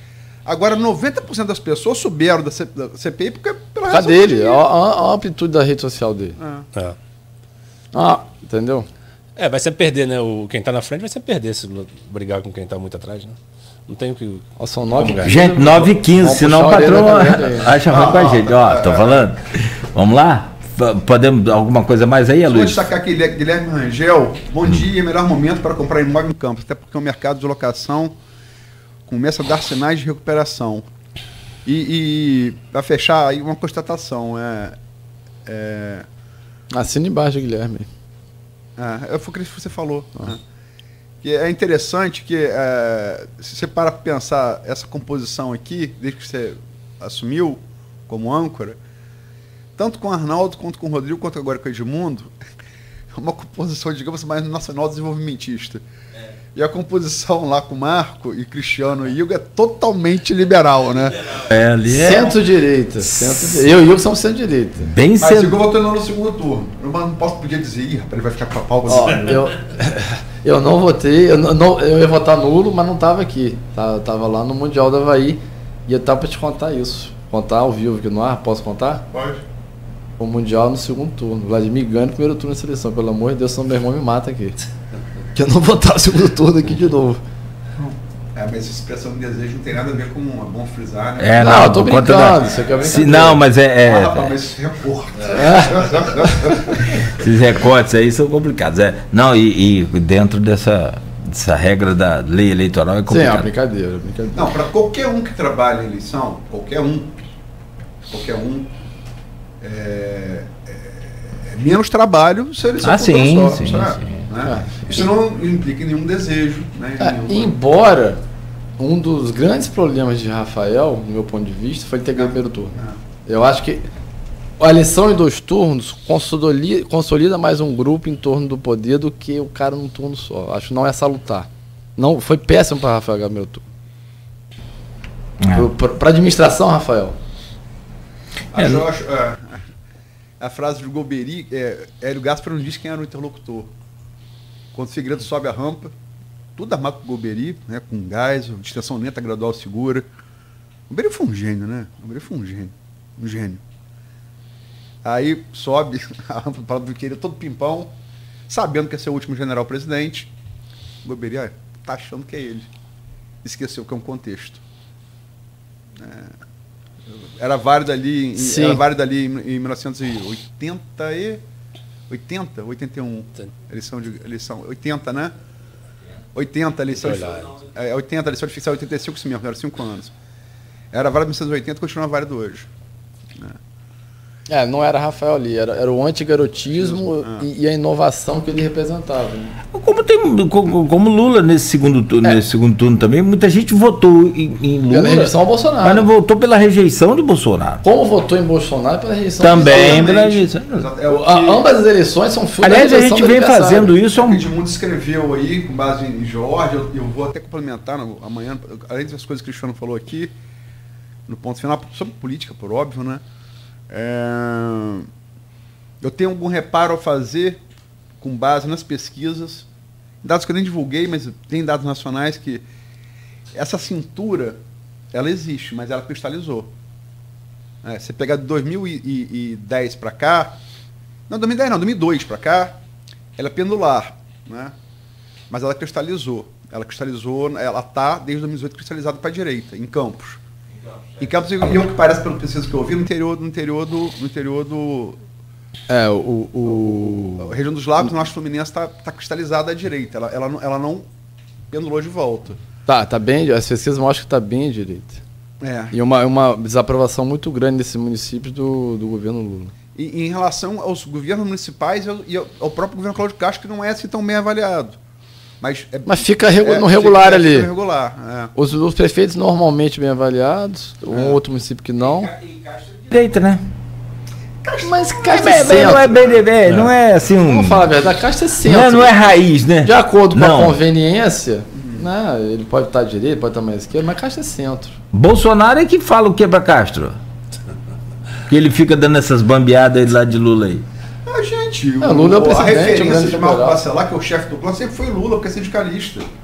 Agora, noventa por cento das pessoas souberam da, C, da C P I porque pela A dele, a, a, a amplitude da rede social dele. É. É. Ah, entendeu? É, vai ser perder, né? O, quem tá na frente vai ser perder se brigar com quem tá muito atrás, né? Não tem o que. Ó, são nove. Gente, nove e quinze, senão o patrão acha ruim com a gente. Ó, tô falando. Vamos lá? Podemos, alguma coisa mais aí, Vou Luiz? destacar aqui Guilherme Rangel. Bom dia, melhor momento para comprar imóvel no campo, até porque o mercado de locação começa a dar sinais de recuperação. E, e para fechar, aí uma constatação. É, é, Assina embaixo, Guilherme. é, eu fui o que você falou. Ah. Né? Que é interessante que, é, se você para pensar essa composição aqui, desde que você assumiu como âncora, tanto com o Arnaldo, quanto com o Rodrigo, quanto agora com o Edmundo, é uma composição, digamos, mais nacional desenvolvimentista. É. E a composição lá com o Marco e Cristiano e Igor é totalmente liberal, né? É, ali é... Centro-direita. Centro eu e o Igor somos centro-direita. Bem Mas cedo. o Igor votou no segundo turno. Eu não posso podia dizer, ih, rapaz, ele vai ficar com a pau. Ó, eu, eu não votei, eu, não, eu ia votar nulo, mas não estava aqui. Tava, tava lá no Mundial do Havaí e eu tava para te contar isso. Contar ao vivo aqui no ar, posso contar? Pode. O Mundial no segundo turno. Vladimir ganha no primeiro turno da seleção. Pelo amor de Deus, senão meu irmão me mata aqui. Que eu não vou votar no segundo turno aqui de novo. É, mas essa expressão de desejo não tem nada a ver com é bom frisar, né? É, não, não, eu tô por conta brincando. da- Isso aqui é Se- brincadeira. não, mas é, é- Ah, rapaz, mas isso é porra. esses recortes aí são complicados. É. Não, e, e dentro dessa, dessa regra da lei eleitoral é Sim, é uma complicado. brincadeira. brincadeira. Não, para qualquer um que trabalha em eleição, qualquer um, qualquer um, é, é- é menos trabalho se a eleição Ah, for sim, tão só, sim, sabe? sim. Né? É. Isso não implica nenhum desejo, né? É, Nenhum- embora um dos grandes problemas de Rafael, no meu ponto de vista, foi ele ter ganho o primeiro turno. É. Eu acho que a eleição em dois turnos consolida, consolida mais um grupo em torno do poder do que o cara num turno só. Acho que não é salutar. Não, foi péssimo para Rafael ganhar o primeiro turno. É. Para administração, Rafael. A, É, Josh, é, a frase do Golbery, é, Hélio Gaspar não diz quem era o interlocutor. Quando o Figueiredo sobe a rampa, tudo armado com o Golbery, né, com gás, distensão lenta, gradual, segura. O Golbery foi um gênio, né? O Golbery foi um gênio. Um gênio. Aí sobe a rampa para do Figueiredo, todo pimpão, sabendo que ia ser o último general-presidente. O Golbery, ah, tá achando que é ele. Esqueceu que é um contexto. É, era válido ali, em, era válido ali em, em mil novecentos e oitenta e oitenta, oitenta e um. Eleição de eleição oitenta, né? oitenta, eleição de, é, oitenta, eleição de ficção oitenta e cinco, isso mesmo, era cinco anos. Era válido em mil novecentos e oitenta, continua válido hoje. É, não era Rafael ali, era, era o antigarotismo Ah. e, e a inovação que ele representava. Né? Como, tem, como, como Lula nesse segundo, turno, É. nesse segundo turno também, muita gente votou em, em Lula, Pela rejeição ao Bolsonaro. mas não votou pela rejeição de Bolsonaro. Como votou em Bolsonaro pela rejeição Também do pela Bolsonaro. rejeição. Exato, é o que, A- Ambas as eleições são fruto Aliás, da a rejeição gente do vem adversário. fazendo isso há o um... Edmundo escreveu aí, com base em Jorge, eu, eu vou até complementar no, amanhã, além das coisas que o Cristiano falou aqui, no ponto final, sobre política, por óbvio, né? É, eu tenho algum reparo a fazer com base nas pesquisas, dados que eu nem divulguei, mas tem dados nacionais que essa cintura, ela existe, mas ela cristalizou. É, você pegar de dois mil e dez para cá, não, dois mil e dez não, dois mil e dois para cá, ela é pendular, né? Mas ela cristalizou. Ela cristalizou, ela está desde dois mil e dezoito cristalizada para a direita, em Campos. Em Campos, e o que parece pelo pesquisa que eu ouvi, no interior, no interior do, no interior do É, o, o, a região dos Lagos, o Norte Fluminense está tá cristalizada à direita. Ela, ela, não, ela não pendulou de volta. Tá, tá bem, as pesquisas mostram que tá bem à direita. É. E uma, uma desaprovação muito grande nesses municípios do, do governo Lula. E, em relação aos governos municipais e ao, e ao próprio governo Cláudio Castro, que não é assim tão bem avaliado. Mas, é, Mas fica regu- é, no regular fica, ali. Fica regular, é. Os, os prefeitos normalmente bem avaliados, um outro município que não. Direita, né? Mas É, Castro bem- é bem- não é centro. bem, bem, não é assim um... Vamos falar a verdade, Castro é Não centro. é, não é raiz, né? De acordo com Não. a conveniência, né, ele pode estar à direita, pode estar mais à esquerda, mas Castro é centro. Bolsonaro é que fala o que pra Castro? Que ele fica dando essas bambeadas aí lá de Lula aí. Ah, gente, É, Lula é o a presidente, o referência grande de Marco liberal. Bacelar, que é o chefe do clã, sempre foi Lula, porque é sindicalista.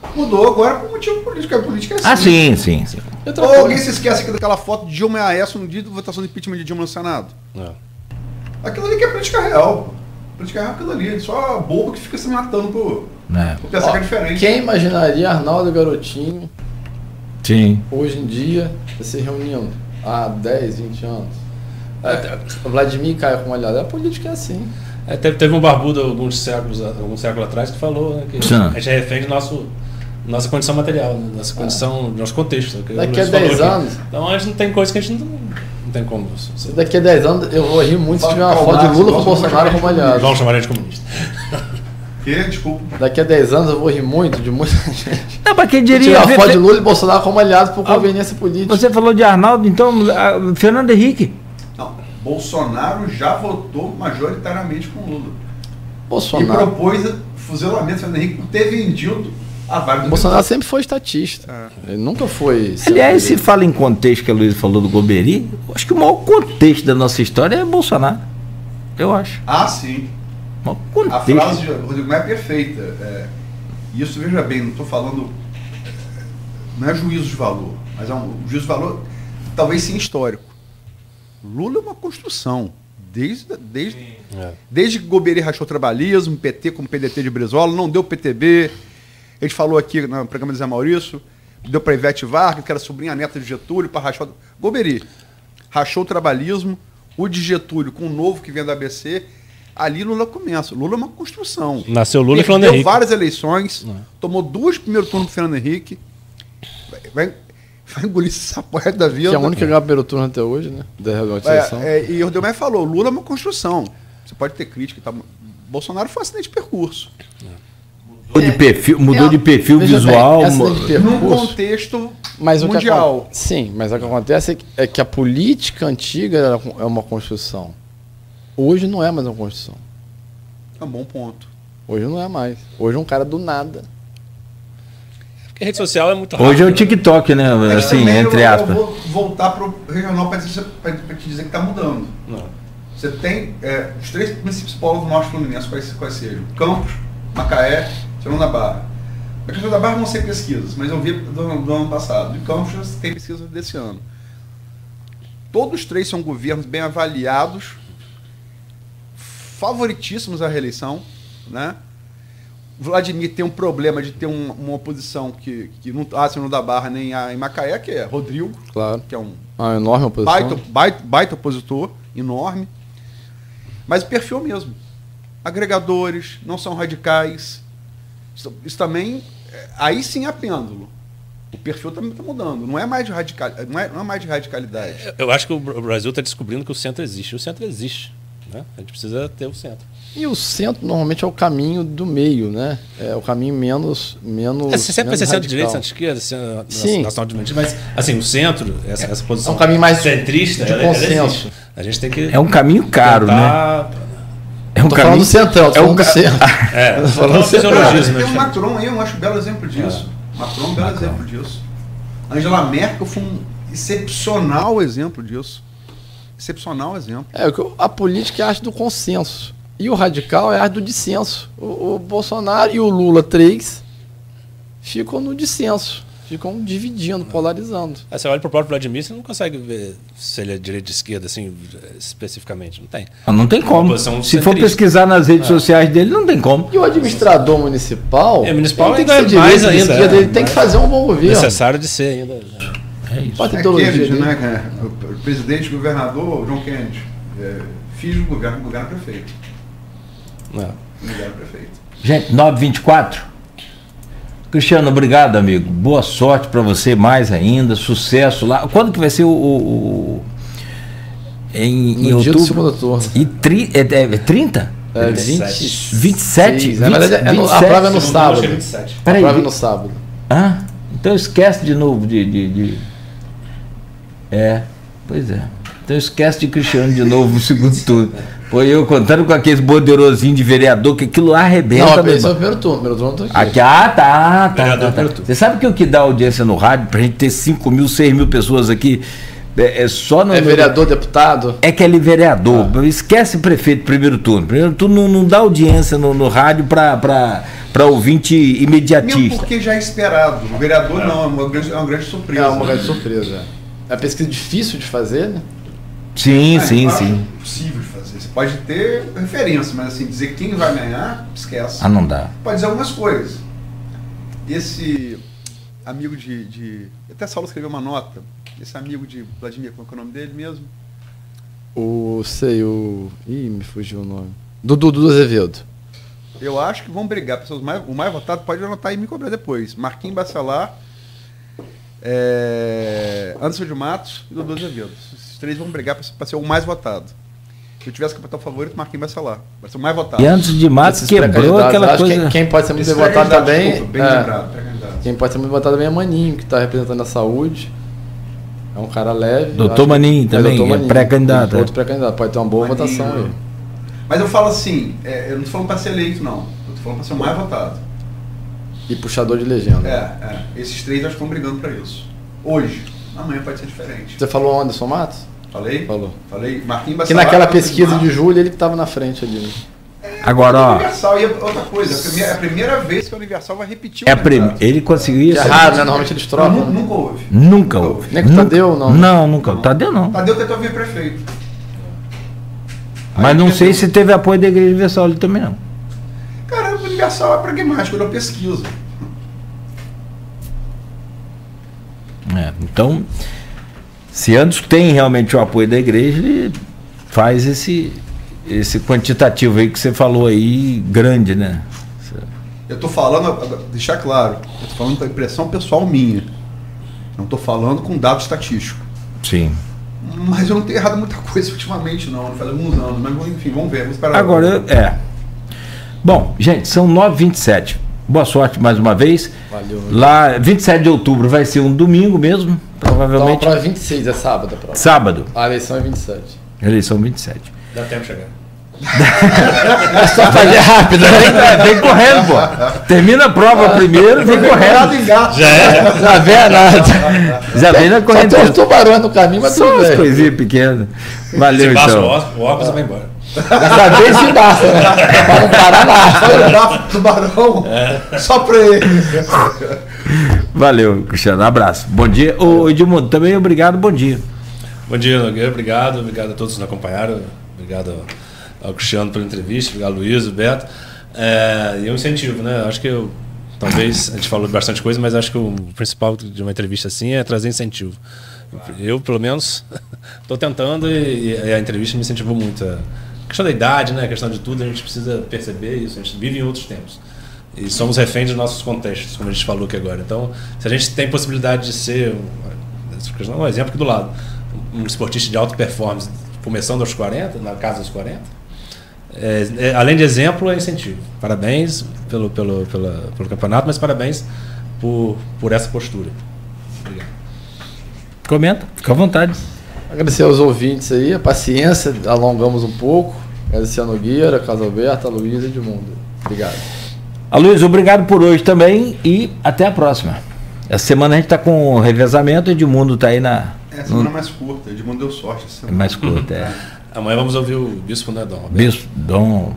Mudou agora por motivo político. A política é assim. Ah, sim, sim, sim. Ou alguém se esquece aqui daquela foto de Dilma e Aécio no dia da votação de impeachment de Dilma no Senado? Não. Aquilo ali que é política real, pô. Política real é aquilo ali. Só bobo que fica se matando por, É. por pensar que é diferente. Quem imaginaria Arnaldo Garotinho Sim. hoje em dia se reunindo há dez, vinte anos? É, o Vladimir Caio com uma olhada. A política é assim. É, teve, teve um barbudo alguns séculos, alguns séculos atrás que falou, né, que Sim. a gente é refém de nosso, nossa condição material, né, nossa condição, nosso contexto. né, que Daqui o a Luiz falou dez aqui. anos. Então a gente não tem coisa que a gente não, não tem como. Daqui a dez anos eu vou rir muito se Fala tiver uma com o foto de Márcio, Lula com o gosto muito Bolsonaro de como aliado. Vamos chamar ele de comunista. Que? Desculpa. Daqui a dez anos eu vou rir muito de muita gente. Não, mas quem Se diria. tiver uma Fe- foto de Lula e Bolsonaro como aliados por conveniência política. Você falou de Arnaldo, então, a- Fernando Henrique. Não, Bolsonaro já votou majoritariamente com Lula. E Bolsonaro. propôs fuzilamento. Fernando Henrique por ter vendido a vaga do Bolsonaro sempre foi estatista. Ele nunca foi. Aliás, se fala em contexto que a Luiz falou do Golbery, eu acho que o maior contexto da nossa história é Bolsonaro. Eu acho. Ah, sim. O maior A contexto. frase de Rodrigo Maia é perfeita. É, e isso, veja bem, não estou falando. Não é juízo de valor, mas é um juízo de valor, talvez sim histórico. Lula é uma construção. Desde, desde, É. desde que Golbery rachou o trabalhismo, P T como P D T de Brizola, não deu P T B. A gente falou aqui no programa do Zé Maurício, deu para Ivete Vargas, que era sobrinha neta de Getúlio, para rachar. Golbery rachou o trabalhismo, o de Getúlio com o novo que vem da A B C. Ali Lula começa. Lula é uma construção. Nasceu Lula e Fernando Perdeu Henrique. várias eleições, tomou duas primeiros turnos do Fernando Henrique. Vai, vai engolir essa porra da vida. Que é a única que ganhou o primeiro turno até hoje, né? Da reorganização. É, é, e o Rodrigo Maia falou, Lula é uma construção. Você pode ter crítica e tal. Bolsonaro foi um acidente de percurso. Mudou de perfil, mudou É, de perfil veja visual. bem, essa de Num percurso. contexto Mas o que mundial. acon- sim, mas o que acontece é que, é que a política antiga era- é uma construção. Hoje não é mais uma construção. É um bom ponto. Hoje não é mais. Hoje é um cara do nada. Porque a rede social é muito rápida. Hoje é o TikTok, né? Mas Assim, também entre eu, aspas. Eu vou voltar para o regional para te dizer que está mudando. Não. Você tem é, os três municípios polos do Norte Fluminense, quais, quais sejam? Campos, Macaé, Serão da Barra. A questão da Barra não sei pesquisas, mas eu vi do, do ano passado. De Campos já tem pesquisa desse ano. Todos os três são governos bem avaliados, favoritíssimos à reeleição, né? Vladimir tem um problema de ter um, uma oposição que, que não há Serão da Barra nem há em Macaé, que é Rodrigo, Claro. que é um Uma enorme oposição. baita, baita, baita opositor, enorme. Mas o perfil mesmo. Agregadores, não são radicais. Isso, isso também, é, aí sim é pêndulo. O perfil também está mudando. Não é mais de radical, não é, não é mais de radicalidade. Eu acho que o Brasil está descobrindo que o centro existe. O centro existe. Né? A gente precisa ter o centro. E o centro normalmente é o caminho do meio, né? É o caminho menos. menos É, você sempre vai menos ser centro-direita, radical. centro-esquerda, centro- Sim. nacional-dimensional, mas assim, o centro, essa, essa posição É um caminho mais centrista, de ela- ela consenso. existe. A gente tem que. É um caminho caro, né? tentar- É um Tô falando do centrão, tô é um falando do ca- centro. É, Tô falando falando do centro. fisiologismo, Tem né? o Macron aí, eu acho um belo exemplo disso. Macron é um belo exemplo disso. Angela Merkel foi um excepcional exemplo disso. Excepcional exemplo. É, o que eu- a política é a arte do consenso. E o radical é a arte do dissenso. O, o Bolsonaro e o Lula, três, ficam no dissenso. Ficam dividindo, polarizando. Aí você olha pro próprio Vladimir, você não consegue ver se ele é direita ou esquerda, assim, especificamente. Não tem. Ah, não tem como. Posição Se for centrista. pesquisar nas redes sociais dele, não tem como. E o administrador municipal, É, municipal ele tem que ainda ser é mais direita, ainda, esquerda, é, ele tem que fazer um bom governo. Necessário de ser ainda. É isso. Pode ter É ideologia Kennedy, dele. né? é, O presidente, o governador, John Kennedy, é, filho do governo, governo prefeito. Não. Governo prefeito. Gente, nove e vinte e quatro. Cristiano, obrigado, amigo. Boa sorte para você mais ainda. Sucesso lá. Quando que vai ser o. o- o- em, em No dia do outubro? segundo turno. E tri, é, é trinta? É, vinte e sete. vinte, vinte e sete? Na verdade, é no- a prova é no sábado. Acho que é vinte e sete. A Peraí. prova é no sábado. Ah, então esquece de novo de, de, de- É, pois é. Então esquece de Cristiano de novo no segundo turno. Pô, eu contando com aqueles borderosinhos de vereador, que aquilo lá arrebenta. Não, meu esse é irmão. o primeiro turno. Primeiro turno eu tô aqui. Aqui, ah, tá, tá, Vereador tá, tá. primeiro turno. Você sabe que o que dá audiência no rádio, pra gente ter cinco mil, seis mil pessoas aqui, é, é só no. É no- vereador, deputado? É que ele é vereador. Esquece prefeito primeiro turno. Primeiro turno não, não dá audiência no, no rádio para para ouvinte imediatista. Mesmo porque já é esperado. O vereador é. não, é uma, grande, é uma grande surpresa. É uma grande surpresa. É uma pesquisa difícil de fazer, né? Sim, ah, sim, sim. É possível de fazer. Você pode ter referência, mas assim, dizer quem vai ganhar, esquece. Ah, não dá. Pode dizer algumas coisas. Esse amigo de... de até Saulo escreveu uma nota. Esse amigo de Vladimir, qual é o nome dele mesmo? O, sei, o... Ih, me fugiu o nome. Do Dudu Azevedo. Eu acho que vão brigar. Pessoas mais, o mais votado pode anotar e me cobrar depois. Marquinhos Bacelar, é, Anderson de Matos e Dudu Azevedo. Esses três vão brigar para ser o mais votado. Se eu tivesse que botar o favorito, Marquinhos Bacelar. Vai ser o mais votado. E antes de Matos quebrou aquela coisa... Quem, quem pode ser muito bem votado também... Desculpa, bem é, lembrado, quem pode ser muito votado também é Maninho, que está representando a saúde. É um cara leve. Doutor Maninho também, é, é pré-candidato. Outro pré-candidato, pode ter uma boa Maninho, votação aí. Mas eu falo assim, é, eu não estou falando para ser eleito, não. Eu estou falando para ser o mais votado. E puxador de legenda. É, é. Esses três já estão brigando para isso. Hoje. Amanhã pode ser diferente. Você falou Anderson Matos? Falei? Falou. Falei. Marquinhos Bacelar. Que naquela pesquisa de julho ele que estava na frente ali. É, agora, ó. Universal e outra coisa, a primeira, é a primeira vez que a Universal vai repetir o é prim... Ele conseguiu isso. É raro, né? Normalmente eles trocam. Não, nunca houve. Nunca houve. Nem com o Tadeu, não. Não, nunca. Tadeu não. Tadeu tentou vir prefeito. Mas Aí não tentou... sei se teve apoio da Igreja Universal ali também, não. Cara, o Universal é pragmático, ele é pesquisa. É, então, se Anderson tem realmente o apoio da igreja, ele faz esse, esse quantitativo aí que você falou aí, grande, né? Eu tô falando, deixar claro, eu tô falando com a impressão pessoal minha. Não tô falando com dado estatístico. Sim. Mas eu não tenho errado muita coisa ultimamente, não. Faz alguns anos, mas enfim, vamos ver. Vamos esperar. Agora, é. Bom, gente, são nove e vinte e sete. Boa sorte mais uma vez. Valeu. Lá, vinte e sete de outubro vai ser um domingo mesmo, provavelmente. Então, para vinte e seis, é sábado a prova. Sábado. A eleição é vinte e sete. Eleição vinte e sete. Dá tempo de chegar. É só fazer rápido, né? Vem correndo, pô. Termina a prova primeiro, vem correndo. Já é. Já vem nada. Já vem na corrente. Só tem uns tubarões no caminho, mas só tudo umas bem. coisinhas pequenas. Valeu, Se passa então. o óculos, o óculos vai embora. Dessa vez se basta, né? Pra não parar nada. Vai dar tubarão É. só pra ele. Valeu, Cristiano. Abraço. Bom dia. Ô, Edmundo, também obrigado. Bom dia. Bom dia, Nogueira. Obrigado. Obrigado a todos que nos acompanharam. Obrigado ao Cristiano pela entrevista. Obrigado ao Luiz, ao Beto. É, e um incentivo, né? Acho que eu, talvez, a gente falou de bastante coisa, mas acho que o principal de uma entrevista assim é trazer incentivo. Eu, pelo menos, estou tentando e, e a entrevista me incentivou muito. A questão da idade, né? A questão de tudo, a gente precisa perceber isso. A gente vive em outros tempos. E somos reféns dos nossos contextos, como a gente falou aqui agora. Então, se a gente tem possibilidade de ser, um exemplo aqui do lado, um esportista de alta performance, começando aos quarenta, na casa dos quarenta, é, é, além de exemplo, é incentivo. Parabéns pelo, pelo, pela, pelo campeonato, mas parabéns por, por essa postura. Obrigado. Comenta, fica à vontade. Agradecer aos ouvintes aí, a paciência, alongamos um pouco. Agradecer a Nogueira, a Casa Alberta, a Luísa e Edmundo. Obrigado. A Luiz, obrigado por hoje também e até a próxima. Essa semana a gente está com revezamento, o Edmundo está aí na... É, a semana no... mais curta, Edmundo deu sorte. É mais curta, é. Amanhã vamos ouvir o Bispo, né, Dom? Roberto. Bispo, Dom...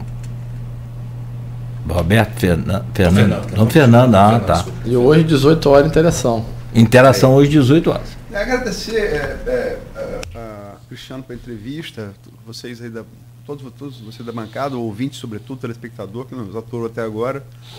Roberto Fernan... Fernando. Fernando. Dom Fernando, ah, tá. Desculpa. E hoje, dezoito horas, interação. Interação hoje, dezoito horas. É, agradecer é, é, a, a Cristiano pela entrevista, vocês aí da... Todos, todos vocês da bancada, ouvintes, sobretudo, telespectador, que nos aturou até agora.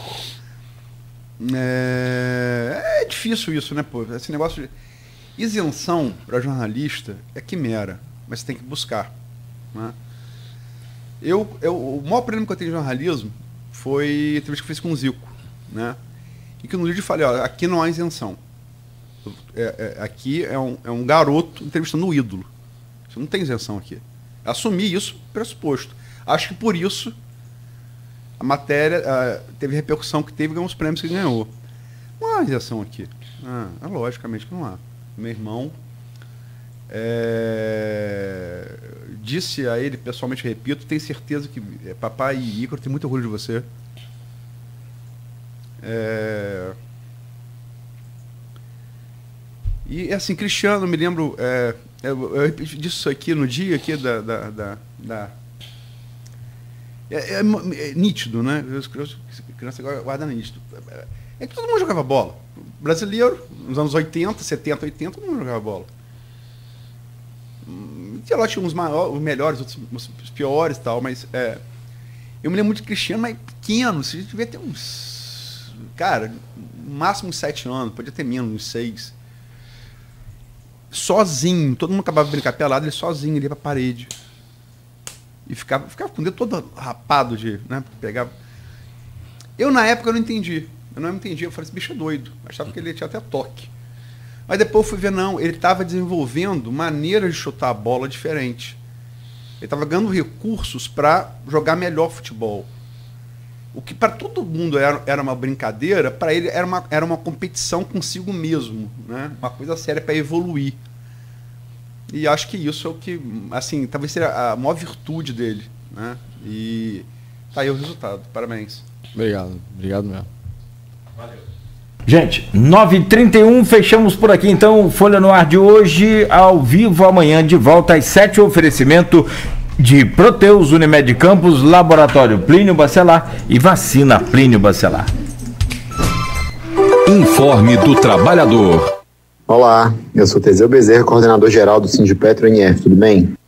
É, é difícil isso, né, pô? Esse negócio de isenção para jornalista é quimera, mas você tem que buscar. Né? Eu, eu, o maior problema que eu tenho em jornalismo foi a entrevista que eu fiz com o Zico. Né? E que no vídeo eu falei, ó, aqui não há isenção. É, é, aqui é um, é um garoto entrevistando o ídolo. Você não tem isenção aqui. Assumir isso pressuposto. Acho que por isso a matéria uh, teve a repercussão que teve e ganhou os prêmios que ganhou. Não há isenção aqui. Ah, logicamente que não há. Meu irmão é, disse a ele, pessoalmente repito, tenho certeza que é, papai e Ícaro tem muito orgulho de você. É, e assim, Cristiano, me lembro... É, Eu, eu disse isso aqui no dia aqui da, da, da, da É, é, é nítido, né? As crianças guardam nítido. É que todo mundo jogava bola. Brasileiro, nos anos oitenta, setenta, oitenta, todo mundo jogava bola. Sei lá, tinha uns maiores, os melhores, outros os piores e tal, mas é, eu me lembro muito de Cristiano, mas pequeno, você devia ter uns, cara, máximo uns sete anos, podia ter menos, uns seis. Sozinho, todo mundo acabava de brincar pelado, ele sozinho, ele ia pra parede. E ficava, ficava com o dedo todo rapado de, né, pegava. Eu na época eu não entendi, eu não entendi, eu falei, esse bicho é doido, achava que ele tinha até toque. Mas depois eu fui ver, não, ele estava desenvolvendo maneiras de chutar a bola diferente. Ele estava ganhando recursos para jogar melhor futebol. O que para todo mundo era, era uma brincadeira, para ele era uma, era uma competição consigo mesmo, né? Uma coisa séria para evoluir. E acho que isso é o que, assim, talvez seja a maior virtude dele, né? E tá aí o resultado. Parabéns. Obrigado, obrigado mesmo. Valeu. Gente, nove e trinta e um, fechamos por aqui então Folha no Ar de hoje, ao vivo amanhã de volta às sete, oferecimento de Proteus, Unimed Campos, Laboratório Plínio Bacelar e Vacina Plínio Bacelar. Informe do Trabalhador. Olá, eu sou Teseu Bezerra, coordenador geral do Sindipetro N F, tudo bem?